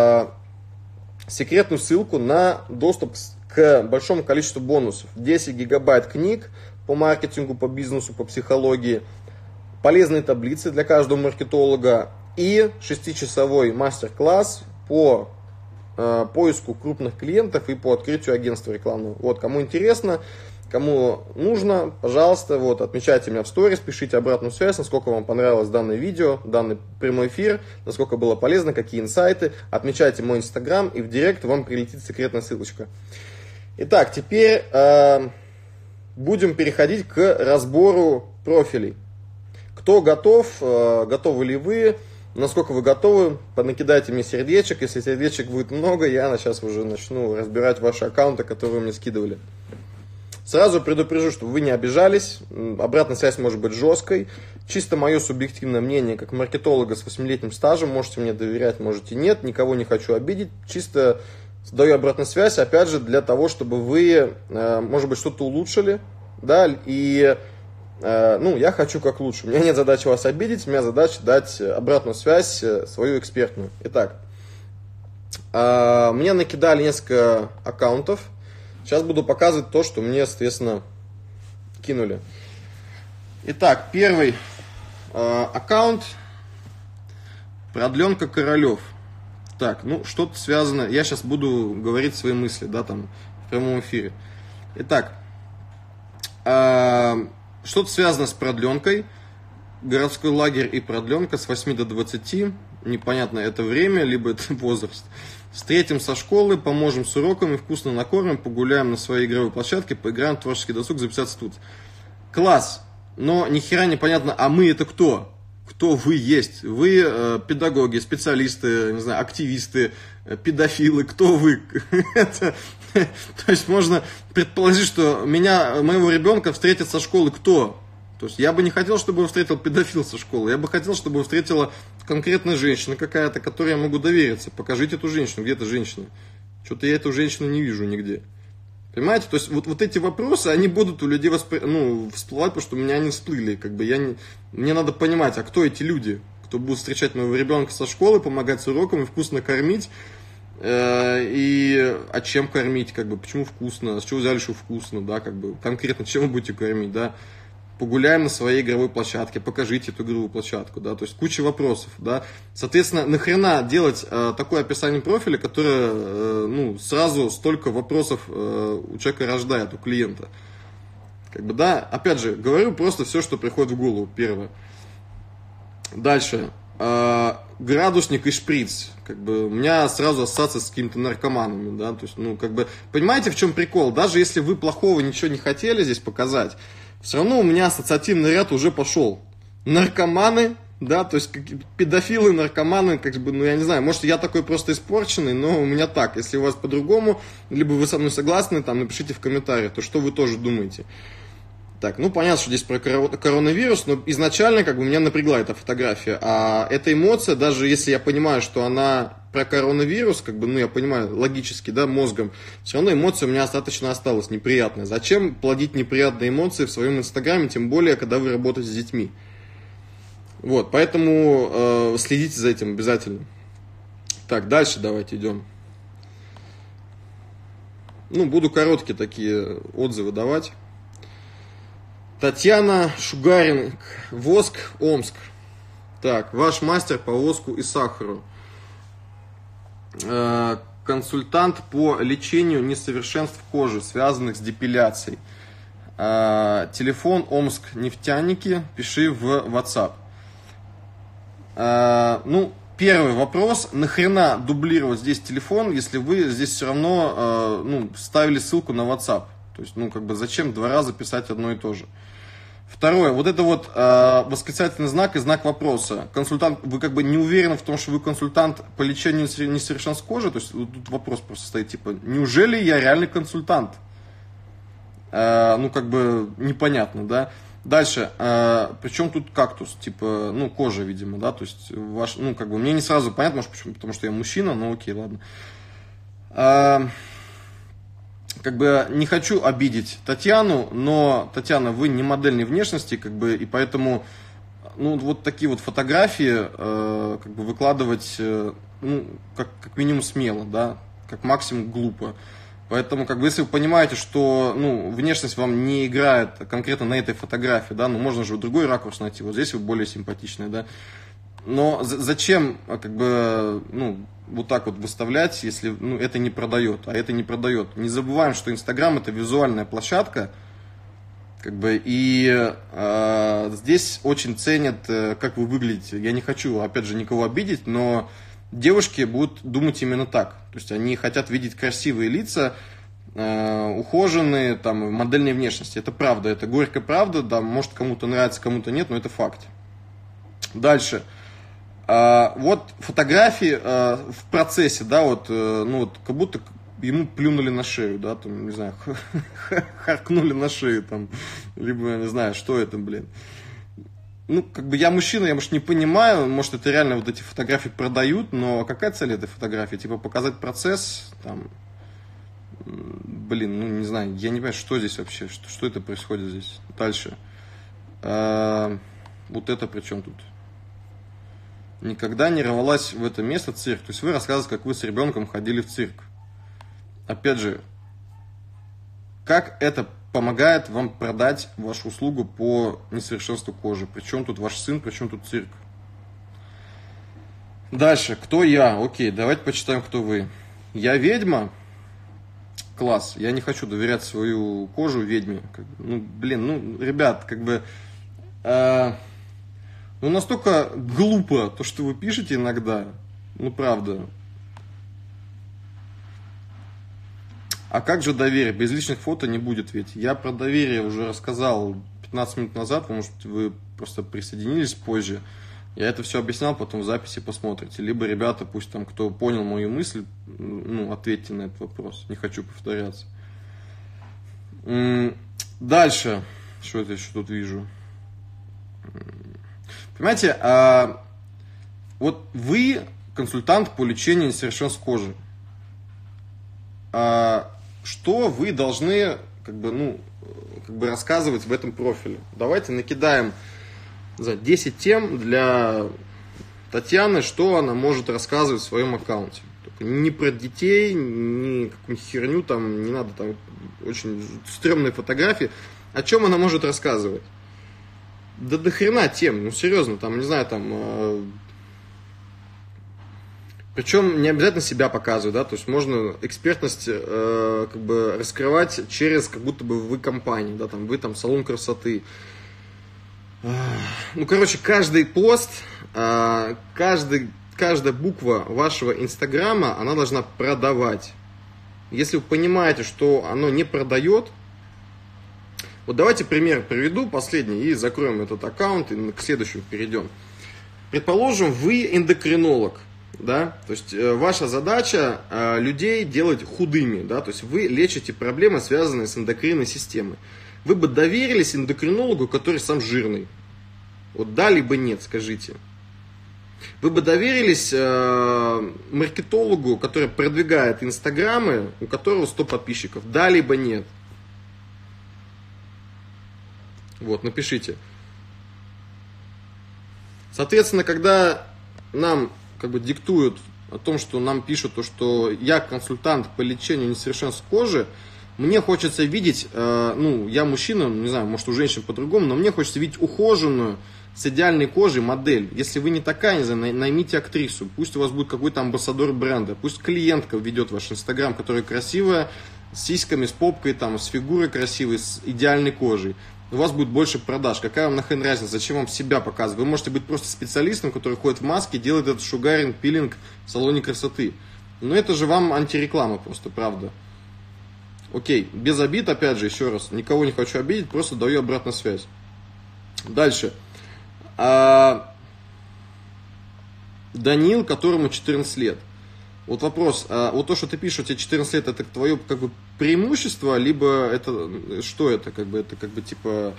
секретную ссылку на доступ к большому количеству бонусов. 10 гигабайт книг по маркетингу, по бизнесу, по психологии, полезные таблицы для каждого маркетолога и 6-часовой мастер-класс по поиску крупных клиентов и по открытию агентства рекламного. Вот, кому интересно, кому нужно, пожалуйста, вот, отмечайте меня в сторис, пишите обратную связь, насколько вам понравилось данное видео, данный прямой эфир, насколько было полезно, какие инсайты. Отмечайте мой инстаграм, и в директ вам прилетит секретная ссылочка. Итак, теперь будем переходить к разбору профилей. Кто готов, готовы ли вы, насколько вы готовы, понакидайте мне сердечек. Если сердечек будет много, я сейчас уже начну разбирать ваши аккаунты, которые вы мне скидывали. Сразу предупрежу, чтобы вы не обижались, обратная связь может быть жесткой. Чисто мое субъективное мнение, как маркетолога с 8-летним стажем, можете мне доверять, можете нет, никого не хочу обидеть, чисто даю обратную связь, опять же, для того, чтобы вы, может быть, что-то улучшили, да, и, ну, я хочу как лучше. У меня нет задачи вас обидеть, у меня задача дать обратную связь, свою экспертную. Итак, мне накидали несколько аккаунтов, сейчас буду показывать то, что мне, соответственно, кинули. Итак, первый аккаунт, продленка Королев. Так, ну, что-то связано, я сейчас буду говорить свои мысли, да, там, в прямом эфире. Итак, что-то связано с продленкой, городской лагерь и продленка с 8 до 20, непонятно, это время, либо это возраст. Встретим со школы, поможем с уроками, вкусно накормим, погуляем на своей игровой площадке, поиграем в творческий досуг, записаться тут. Класс, но ни хера не понятно, а мы это кто? Кто вы есть? Вы педагоги, специалисты, не знаю, активисты, педофилы, кто вы? То есть можно предположить, что моего ребенка встретит со школы кто? То есть я бы не хотел, чтобы его встретил педофил со школы, я бы хотел, чтобы его встретила конкретная женщина какая-то, которой я могу довериться. Покажите эту женщину, где эта женщина? Что-то я эту женщину не вижу нигде. Понимаете? То есть вот эти вопросы, они будут у людей всплывать, потому что у меня они всплыли. Как бы мне надо понимать, а кто эти люди, кто будет встречать моего ребенка со школы, помогать с уроками, вкусно кормить. А чем кормить, как бы, почему вкусно, с чего взяли, что вкусно, да, как бы, конкретно чем вы будете кормить, да. Погуляем на своей игровой площадке, покажите эту игровую площадку, да, то есть куча вопросов, да. Соответственно, нахрена делать такое описание профиля, которое, сразу столько вопросов у человека рождает, у клиента. Как бы, да, опять же, говорю просто все, что приходит в голову, первое. Дальше. Градусник и шприц. Как бы, у меня сразу ассоциация с какими-то наркоманами, да, то есть, понимаете, в чем прикол? Даже если вы плохого ничего не хотели здесь показать, все равно у меня ассоциативный ряд уже пошел. Наркоманы, да, то есть педофилы, наркоманы, как бы, я не знаю, может я такой просто испорченный, но у меня так. Если у вас по-другому, либо вы со мной согласны, там напишите в комментариях, то что вы тоже думаете. Так, понятно, что здесь про коронавирус, но изначально как бы меня напрягла эта фотография. А эта эмоция, даже если я понимаю, что она про коронавирус, как бы, я понимаю, логически, да, мозгом, все равно эмоция у меня достаточно осталась неприятная. Зачем плодить неприятные эмоции в своем инстаграме, тем более, когда вы работаете с детьми? Вот, поэтому следите за этим обязательно. Так, дальше давайте идем. Буду короткие такие отзывы давать. Татьяна Шугарин, воск, Омск. Так, ваш мастер по воску и сахару. Консультант по лечению несовершенств кожи, связанных с депиляцией. Телефон Омск нефтяники, пиши в WhatsApp. Первый вопрос, нахрена дублировать здесь телефон, если вы здесь все равно ставили ссылку на WhatsApp? То есть, зачем 2 раза писать одно и то же? Второе, восклицательный знак и знак вопроса. Консультант, вы как бы не уверены в том, что вы консультант по лечению несовершенств кожи? То есть, тут вопрос просто стоит, неужели я реальный консультант? Непонятно, да? Дальше, причем тут кактус, кожа, видимо, да, то есть, мне не сразу понятно, может, почему, потому что я мужчина, но окей, ладно. Не хочу обидеть Татьяну, но, Татьяна, вы не модельной внешности, и поэтому, такие вот фотографии, выкладывать, как минимум смело, да, как максимум глупо. Поэтому, если вы понимаете, что, внешность вам не играет конкретно на этой фотографии, да, можно же другой ракурс найти, вот здесь вы более симпатичные, да. Но зачем, вот так вот выставлять, если это не продает, а это не продает. Не забываем, что Инстаграм это визуальная площадка, и здесь очень ценят, как вы выглядите. Я не хочу, опять же, никого обидеть, но девушки будут думать именно так. То есть они хотят видеть красивые лица, ухоженные, модельной внешности. Это правда, это горькая правда, да, может кому-то нравится, кому-то нет, но это факт. Дальше. Вот фотографии в процессе, да, как будто ему плюнули на шею, да, там, не знаю, харкнули на шею, там, либо, я не знаю, что это, блин. Ну, как бы я мужчина, я, может, не понимаю, может, это реально вот эти фотографии продают, но какая цель этой фотографии? Типа показать процесс, там, блин, ну, не знаю, я не понимаю, что здесь вообще, что это происходит здесь. Дальше. Вот это при чем тут? Никогда не рвалась в это место цирк. То есть вы рассказываете, как вы с ребенком ходили в цирк. Опять же, как это помогает вам продать вашу услугу по несовершенству кожи? Причем тут ваш сын, причем тут цирк? Дальше. Кто я? Окей, давайте почитаем, кто вы. Я ведьма. Класс. Я не хочу доверять свою кожу ведьме. Ну, блин, ну, ребят, как бы... ну, настолько глупо то, что вы пишете иногда. Ну, правда. А как же доверие? Без личных фото не будет ведь. Я про доверие уже рассказал 15 минут назад, потому что вы просто присоединились позже. Я это все объяснял, потом в записи посмотрите. Либо, ребята, пусть там, кто понял мою мысль, ну, ответьте на этот вопрос. Не хочу повторяться. Дальше. Что это еще тут вижу? Понимаете, вот вы консультант по лечению несовершенств кожи. Что вы должны как бы рассказывать в этом профиле? Давайте накидаем за 10 тем для Татьяны, что она может рассказывать в своем аккаунте. Только не про детей, не какую-нибудь херню, там не надо там очень стрёмные фотографии. О чем она может рассказывать? Да до хрена тем, ну серьезно, там, не знаю, там... Причем не обязательно себя показывать, да, то есть можно экспертность как бы раскрывать через как будто бы вы компания, да, там вы там салон красоты. Ну, короче, каждый пост, каждая буква вашего инстаграма, она должна продавать. Если вы понимаете, что оно не продает, вот давайте пример приведу, последний, и закроем этот аккаунт, и к следующему перейдем. Предположим, вы эндокринолог. Да? То есть ваша задача людей делать худыми, да? То есть вы лечите проблемы, связанные с эндокринной системой. Вы бы доверились эндокринологу, который сам жирный? Вот да, либо нет, скажите. Вы бы доверились маркетологу, который продвигает инстаграмы, у которого 100 подписчиков? Да, либо нет? Вот, напишите. Соответственно, когда нам как бы диктуют о том, что нам пишут, то, что я консультант по лечению несовершенств кожи, мне хочется видеть, ну, я мужчина, не знаю, может у женщин по-другому, но мне хочется видеть ухоженную, с идеальной кожей модель. Если вы не такая, не знаю, наймите актрису, пусть у вас будет какой-то амбассадор бренда, пусть клиентка ведет ваш инстаграм, которая красивая, с сиськами, с попкой, там, с фигурой красивой, с идеальной кожей. У вас будет больше продаж. Какая вам нахрен разница? Зачем вам себя показывать? Вы можете быть просто специалистом, который ходит в маске и делает этот шугаринг, пилинг в салоне красоты. Но это же вам антиреклама просто, правда. Окей, без обид, опять же, еще раз, никого не хочу обидеть, просто даю обратную связь. Дальше. Даниил, которому 14 лет. Вот вопрос, вот то, что ты пишешь, у тебя 14 лет, это твое как бы преимущество, либо это, что это, как бы типа,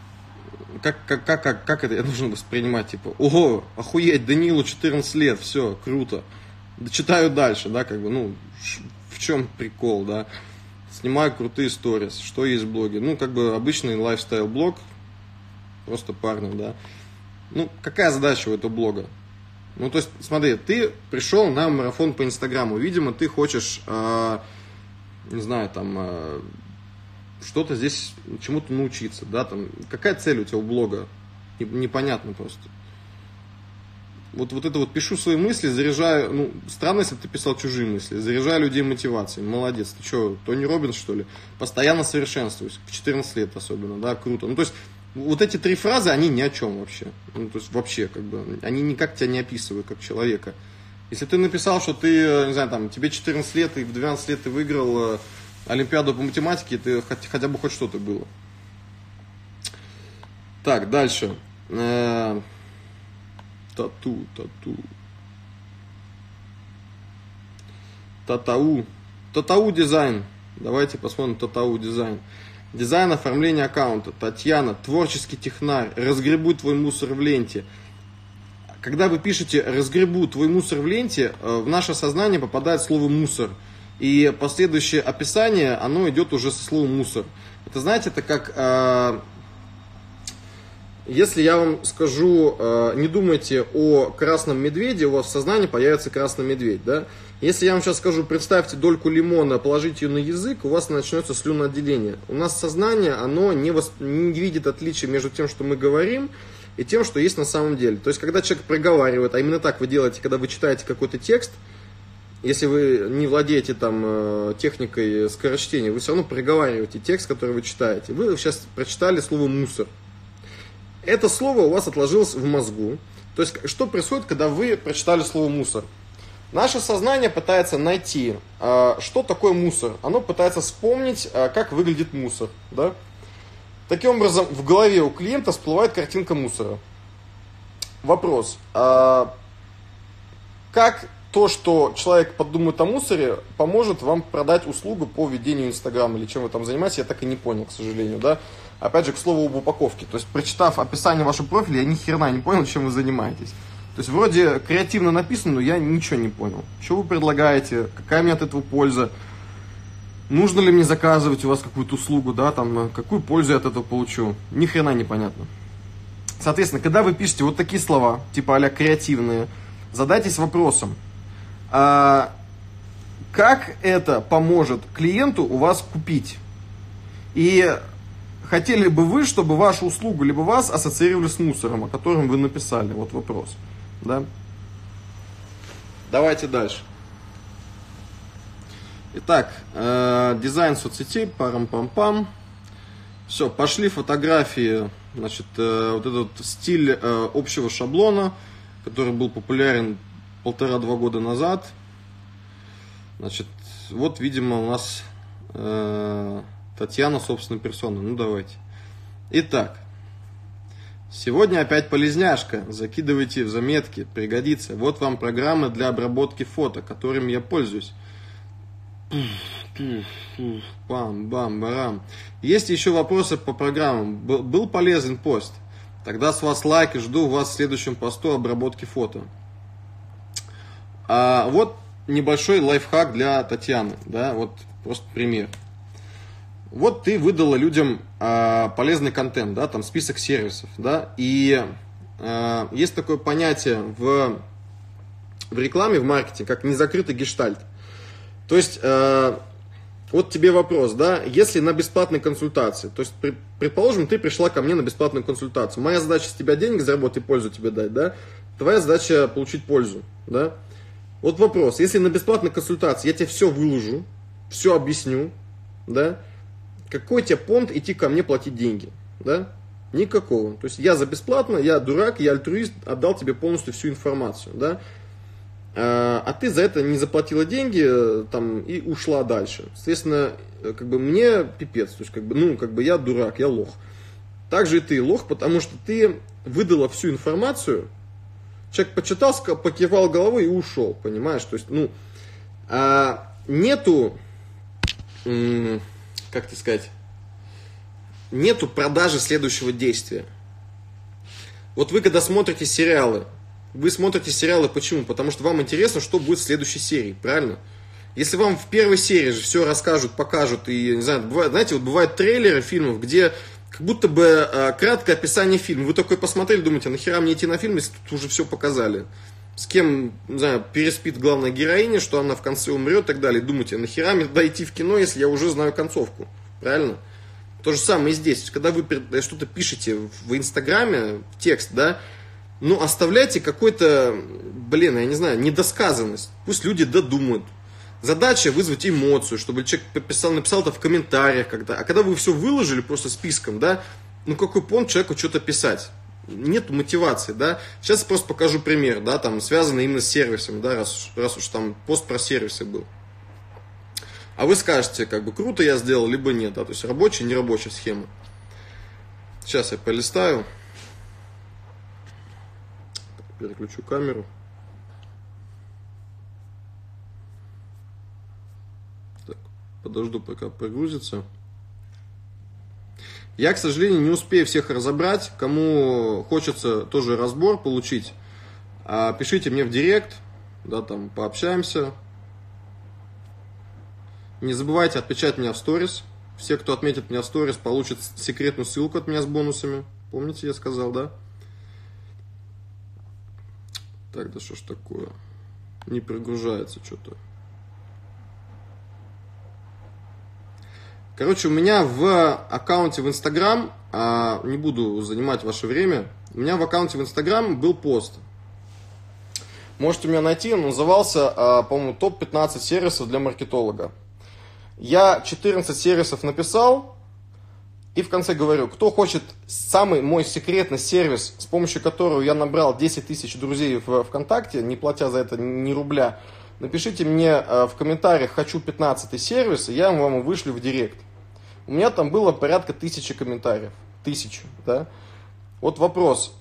как это я должен воспринимать, типа, ого, охуеть, Даниилу 14 лет, все, круто, читаю дальше, да, как бы, ну, в чем прикол, да, снимаю крутые сторис, что есть в блоге, ну, как бы обычный лайфстайл-блог, просто парным, да, ну, какая задача у этого блога? Ну, то есть, смотри, ты пришел на марафон по Инстаграму, видимо, ты хочешь, не знаю, там, что-то здесь, чему-то научиться, да, там, какая цель у тебя у блога? Непонятно просто. Вот это вот пишу свои мысли, заряжаю, ну, странно, если бы ты писал чужие мысли, заряжаю людей мотивацией, молодец, ты что, Тони Роббинс, что ли? Постоянно совершенствуюсь, в 14 лет особенно, да, круто. Ну, то есть, вот эти 3 фразы, они ни о чем вообще. Ну, то есть вообще, как бы, они никак тебя не описывают как человека. Если ты написал, что ты, не знаю, там, тебе 14 лет, и в 12 лет ты выиграл Олимпиаду по математике, ты хотя бы хоть что-то было. Так, дальше. Татау. Татау дизайн. Давайте посмотрим Татау дизайн. Дизайн оформления аккаунта. Татьяна, творческий технарь. Разгребу твой мусор в ленте. Когда вы пишете «разгребу твой мусор в ленте», в наше сознание попадает слово «мусор». И последующее описание, оно идет уже со словом «мусор». Это, знаете, это как... Если я вам скажу, не думайте о красном медведе, у вас в сознании появится красный медведь, да? Если я вам сейчас скажу, представьте дольку лимона, положите ее на язык, у вас начнется слюноотделение. У нас сознание, оно не видит отличия между тем, что мы говорим, и тем, что есть на самом деле. То есть, когда человек проговаривает, а именно так вы делаете, когда вы читаете какой-то текст, если вы не владеете там техникой скорочтения, вы все равно проговариваете текст, который вы читаете. Вы сейчас прочитали слово «мусор». Это слово у вас отложилось в мозгу. То есть, что происходит, когда вы прочитали слово «мусор»? Наше сознание пытается найти, что такое мусор. Оно пытается вспомнить, как выглядит мусор. Да? Таким образом, в голове у клиента всплывает картинка мусора. Вопрос. Как то, что человек подумает о мусоре, поможет вам продать услугу по ведению Инстаграма или чем вы там занимаетесь, я так и не понял, к сожалению. Да? Опять же, к слову об упаковке. То есть, прочитав описание вашего профиля, я ни хрена не понял, чем вы занимаетесь. То есть, вроде креативно написано, но я ничего не понял. Что вы предлагаете? Какая мне от этого польза? Нужно ли мне заказывать у вас какую-то услугу, да, там, какую пользу я от этого получу? Ни хрена непонятно. Соответственно, когда вы пишете вот такие слова, типа а-ля креативные, задайтесь вопросом, как это поможет клиенту у вас купить? И хотели бы вы, чтобы вашу услугу либо вас ассоциировали с мусором, о котором вы написали? Вот вопрос. Да? Давайте дальше. Итак, дизайн соцсетей, парам-пам-пам. Все, пошли фотографии. Значит, вот этот стиль общего шаблона, который был популярен 1,5-2 года назад. Значит, вот, видимо, у нас Татьяна собственной персоной. Ну, давайте. Итак, сегодня опять полезняшка. Закидывайте в заметки, пригодится. Вот вам программы для обработки фото, которыми я пользуюсь. Бам-бам-барам. Есть еще вопросы по программам. Был полезен пост? Тогда с вас лайк и жду вас в следующем посту обработки фото. Вот небольшой лайфхак для Татьяны. Да? Вот просто пример. Вот ты выдала людям полезный контент, да, там список сервисов, да, и есть такое понятие в рекламе, в маркетинге, как незакрытый гештальт. То есть, вот тебе вопрос, да, если на бесплатной консультации, то есть, предположим, ты пришла ко мне на бесплатную консультацию, моя задача с тебя деньги заработать и пользу тебе дать, да, твоя задача получить пользу, да. Вот вопрос, если на бесплатной консультации я тебе все выложу, все объясню, да, какой тебе понт идти ко мне платить деньги, да? Никакого. То есть я за бесплатно, я дурак, я альтруист, отдал тебе полностью всю информацию, да? А ты за это не заплатила деньги там, и ушла дальше. Соответственно, как бы мне пипец, то есть как бы, ну, как бы я дурак, я лох. Также и ты лох, потому что ты выдала всю информацию, человек почитал, покивал головой и ушел, понимаешь? То есть, ну, нету... как тебе сказать, нету продажи следующего действия. Вот вы когда смотрите сериалы, вы смотрите сериалы почему? Потому что вам интересно, что будет в следующей серии, правильно? Если вам в первой серии же все расскажут, покажут, и, не знаю, бывает, знаете, вот бывают трейлеры фильмов, где как будто бы краткое описание фильма. Вы такой посмотрели, думаете, нахера мне идти на фильм, если тут уже все показали? С кем, не знаю, переспит главная героиня, что она в конце умрет и так далее. Думаете, нахера мне дойти в кино, если я уже знаю концовку? Правильно? То же самое и здесь. Когда вы что-то пишете в Инстаграме, в текст, да, ну, оставляйте какой-то, я не знаю, недосказанность. Пусть люди додумают. Задача вызвать эмоцию, чтобы человек написал это в комментариях. А когда вы все выложили просто списком, да, ну, какой понт человеку что-то писать? Нет мотивации, да. Сейчас просто покажу пример, да, там, связанный именно с сервисом, да, раз уж там пост про сервисы был. А вы скажете, как бы, круто я сделал, либо нет, да, то есть рабочая, нерабочая схема. Сейчас я полистаю. Переключу камеру. Подожду, пока прогрузится. Я, к сожалению, не успею всех разобрать. Кому хочется тоже разбор получить, пишите мне в директ, да, там пообщаемся. Не забывайте отмечать меня в сторис. Все, кто отметит меня в сторис, получат секретную ссылку от меня с бонусами. Помните, я сказал, да? Так, да что ж такое? Не прогружается что-то. Короче, у меня в аккаунте в Инстаграм, не буду занимать ваше время, у меня в аккаунте в Инстаграм был пост. Можете меня найти, он назывался, по-моему, топ-15 сервисов для маркетолога. Я 14 сервисов написал и в конце говорю, кто хочет самый мой секретный сервис, с помощью которого я набрал 10 тысяч друзей в ВКонтакте, не платя за это ни рубля, напишите мне в комментариях «хочу 15-й сервис», и я вам вышлю в директ. У меня там было порядка 1000 комментариев. 1000, да? Вот вопрос.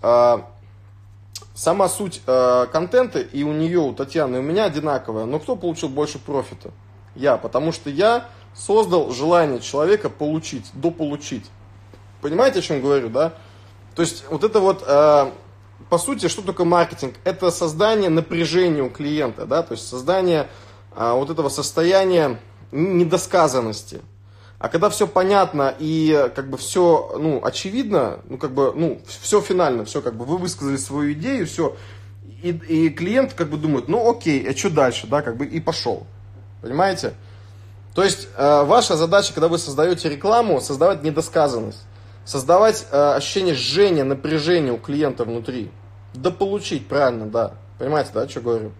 Сама суть контента и у нее, у Татьяны, и у меня одинаковая. Но кто получил больше профита? Я. Потому что я создал желание человека получить, дополучить. Понимаете, о чем говорю, да? То есть, вот это вот, по сути, что такое маркетинг? Это создание напряжения у клиента, да? То есть, создание вот этого состояния недосказанности. А когда все понятно и как бы все, ну, очевидно, ну, как бы, ну, все финально, все как бы вы высказали свою идею, все, и клиент как бы думает, ну, окей, а что дальше, да, как бы и пошел, понимаете? То есть ваша задача, когда вы создаете рекламу, создавать недосказанность, создавать ощущение жжения, напряжения у клиента внутри, дополучить, правильно, да, понимаете, да, что говорю?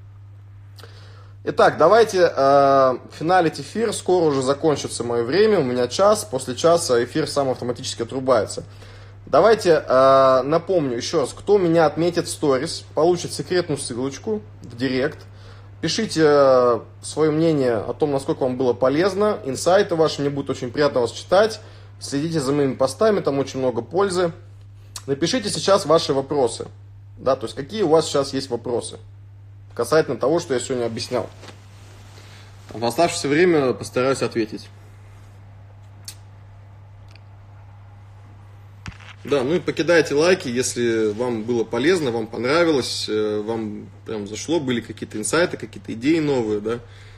Итак, давайте финалить эфир, скоро уже закончится мое время, у меня час, после часа эфир сам автоматически отрубается. Давайте напомню еще раз, кто меня отметит в сторис, получит секретную ссылочку в директ. Пишите свое мнение о том, насколько вам было полезно, инсайты ваши, мне будет очень приятно вас читать. Следите за моими постами, там очень много пользы. Напишите сейчас ваши вопросы, да, то есть какие у вас сейчас есть вопросы касательно того, что я сегодня объяснял. В оставшееся время постараюсь ответить. Да, ну и покидайте лайки, если вам было полезно, вам понравилось, вам прям зашло, были какие-то инсайты, какие-то идеи новые, да.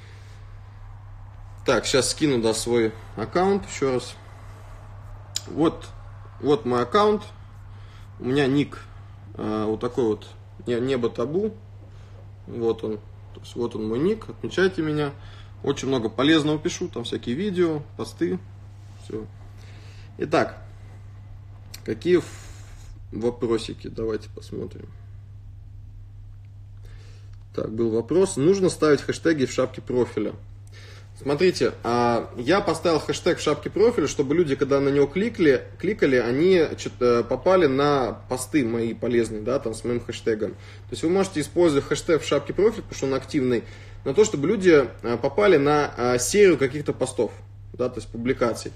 Так, сейчас скину, да, свой аккаунт еще раз. Вот мой аккаунт. У меня ник вот такой вот, небо табу. Вот он, то есть вот он мой ник, отмечайте меня. Очень много полезного пишу, там всякие видео, посты, все. Итак, какие вопросики, давайте посмотрим. Так, был вопрос, нужно ставить хэштеги в шапке профиля. Смотрите, я поставил хэштег в шапке профиля, чтобы люди, когда на него кликали, они попали на посты мои полезные, да, там с моим хэштегом. То есть вы можете использовать хэштег в шапке профиля, потому что он активный, на то, чтобы люди попали на серию каких-то постов, да, то есть публикаций.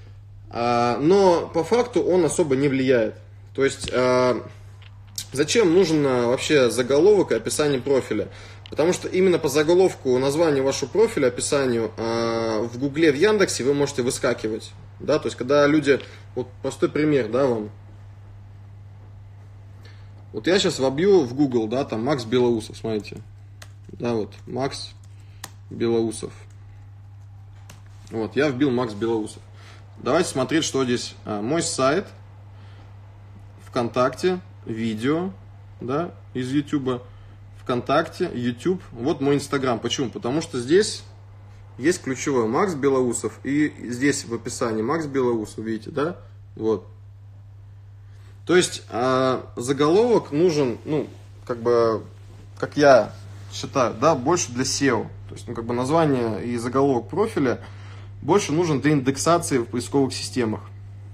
Но по факту он особо не влияет. То есть зачем нужен вообще заголовок и описание профиля? Потому что именно по заголовку, названию вашего профиля, описанию в Гугле, в Яндексе вы можете выскакивать. Да? То есть, когда люди... Вот простой пример, да, вам. Вот я сейчас вобью в Google, да, там Макс Белоусов, смотрите. Да, вот, Макс Белоусов. Вот, я вбил Макс Белоусов. Давайте смотреть, что здесь. Мой сайт, ВКонтакте, видео, да, из YouTube, ВКонтакте, YouTube, вот мой Инстаграм. Почему? Потому что здесь есть ключевое Макс Белоусов, и здесь в описании Макс Белоусов, видите, да? Вот. То есть заголовок нужен, ну, как бы, как я считаю, да, больше для SEO. То есть, ну, как бы название и заголовок профиля больше нужен для индексации в поисковых системах.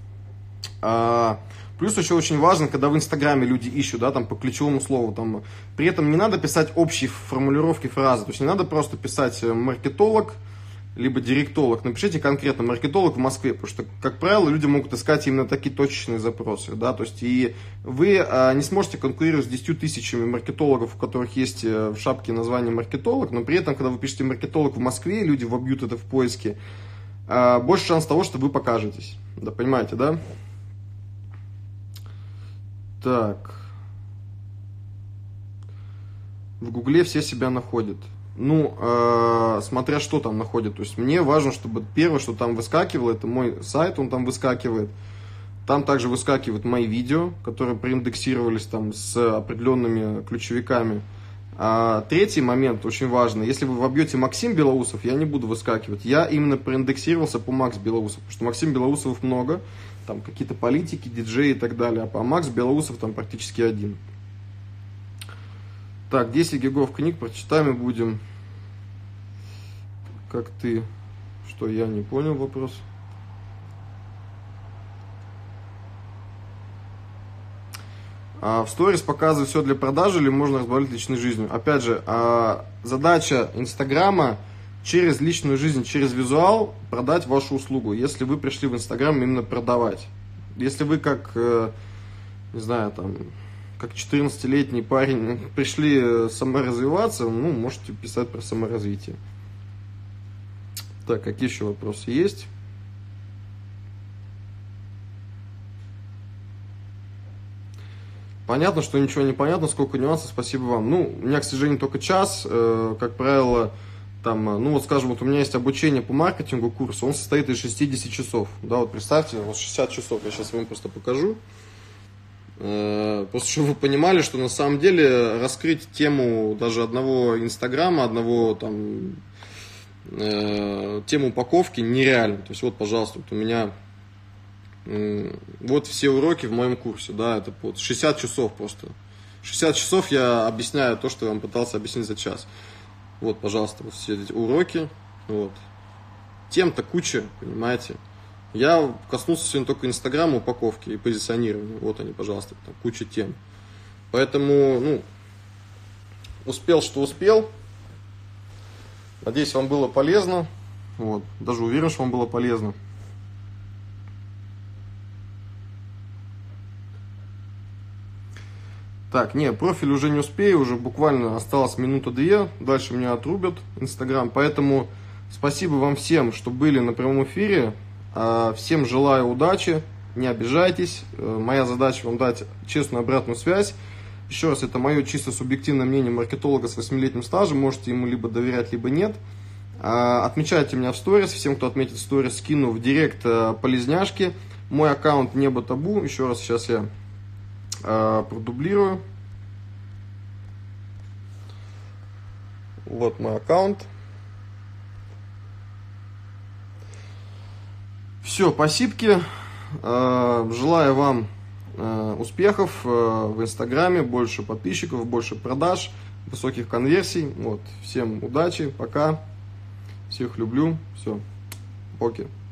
Плюс еще очень важно, когда в Инстаграме люди ищут, да, там по ключевому слову, там, при этом не надо писать общие формулировки фразы, то есть не надо просто писать маркетолог, либо директолог, напишите конкретно маркетолог в Москве, потому что, как правило, люди могут искать именно такие точечные запросы, да, то есть и вы не сможете конкурировать с 10 тысячами маркетологов, у которых есть в шапке название маркетолог, но при этом, когда вы пишете маркетолог в Москве, люди вобьют это в поиске, больше шанс того, что вы покажетесь, да, понимаете, да? Так, в Гугле все себя находят. Ну, смотря что там находят. То есть мне важно, чтобы первое, что там выскакивало, это мой сайт, он там выскакивает. Там также выскакивают мои видео, которые проиндексировались там с определенными ключевиками. А третий момент очень важный. Если вы вобьете Максим Белоусов, я не буду выскакивать. Я именно проиндексировался по Макс Белоусов, потому что Максим Белоусов много. Там какие-то политики, диджеи и так далее. А по Макс Белоусов там практически один. Так, 10 гигов книг прочитаем и будем. Как ты? Что, я не понял вопрос. А в сторис показывать все для продажи или можно разбавлять личной жизнью? Опять же, задача Инстаграма через личную жизнь, через визуал продать вашу услугу, если вы пришли в Инстаграм именно продавать. Если вы как, не знаю, там, как 14-летний парень пришли саморазвиваться, ну, можете писать про саморазвитие. Так, какие еще вопросы есть? Понятно, что ничего не понятно, сколько нюансов, спасибо вам. Ну, у меня, к сожалению, только час, как правило, там, ну, вот, скажем, вот у меня есть обучение по маркетингу, курс, он состоит из 60 часов, да, вот представьте, вот 60 часов, я сейчас вам просто покажу. Просто чтобы вы понимали, что на самом деле раскрыть тему даже одного Инстаграма, одного там тему упаковки нереально. То есть вот, пожалуйста, вот у меня вот все уроки в моем курсе, да, это вот 60 часов просто. 60 часов я объясняю то, что я вам пытался объяснить за час. Вот, пожалуйста, вот все эти уроки, вот. Тем-то куча, понимаете. Я коснулся сегодня только Инстаграма, упаковки и позиционирования. Вот они, пожалуйста, там куча тем. Поэтому, ну, успел, что успел. Надеюсь, вам было полезно. Вот. Даже уверен, что вам было полезно. Так, не, профиль уже не успею, уже буквально осталось минута-две. Дальше меня отрубят Инстаграм. Поэтому спасибо вам всем, что были на прямом эфире. Всем желаю удачи, не обижайтесь. Моя задача вам дать честную обратную связь. Еще раз, это мое чисто субъективное мнение маркетолога с 8-летним стажем. Можете ему либо доверять, либо нет. Отмечайте меня в сторис. Всем, кто отметит в сторис, скину в директ полезняшки. Мой аккаунт Небо Табу. Еще раз, сейчас я продублирую. Вот мой аккаунт. Все, спасибо. Желаю вам успехов в Инстаграме, больше подписчиков, больше продаж, высоких конверсий. Вот. Всем удачи, пока. Всех люблю. Все. Окей.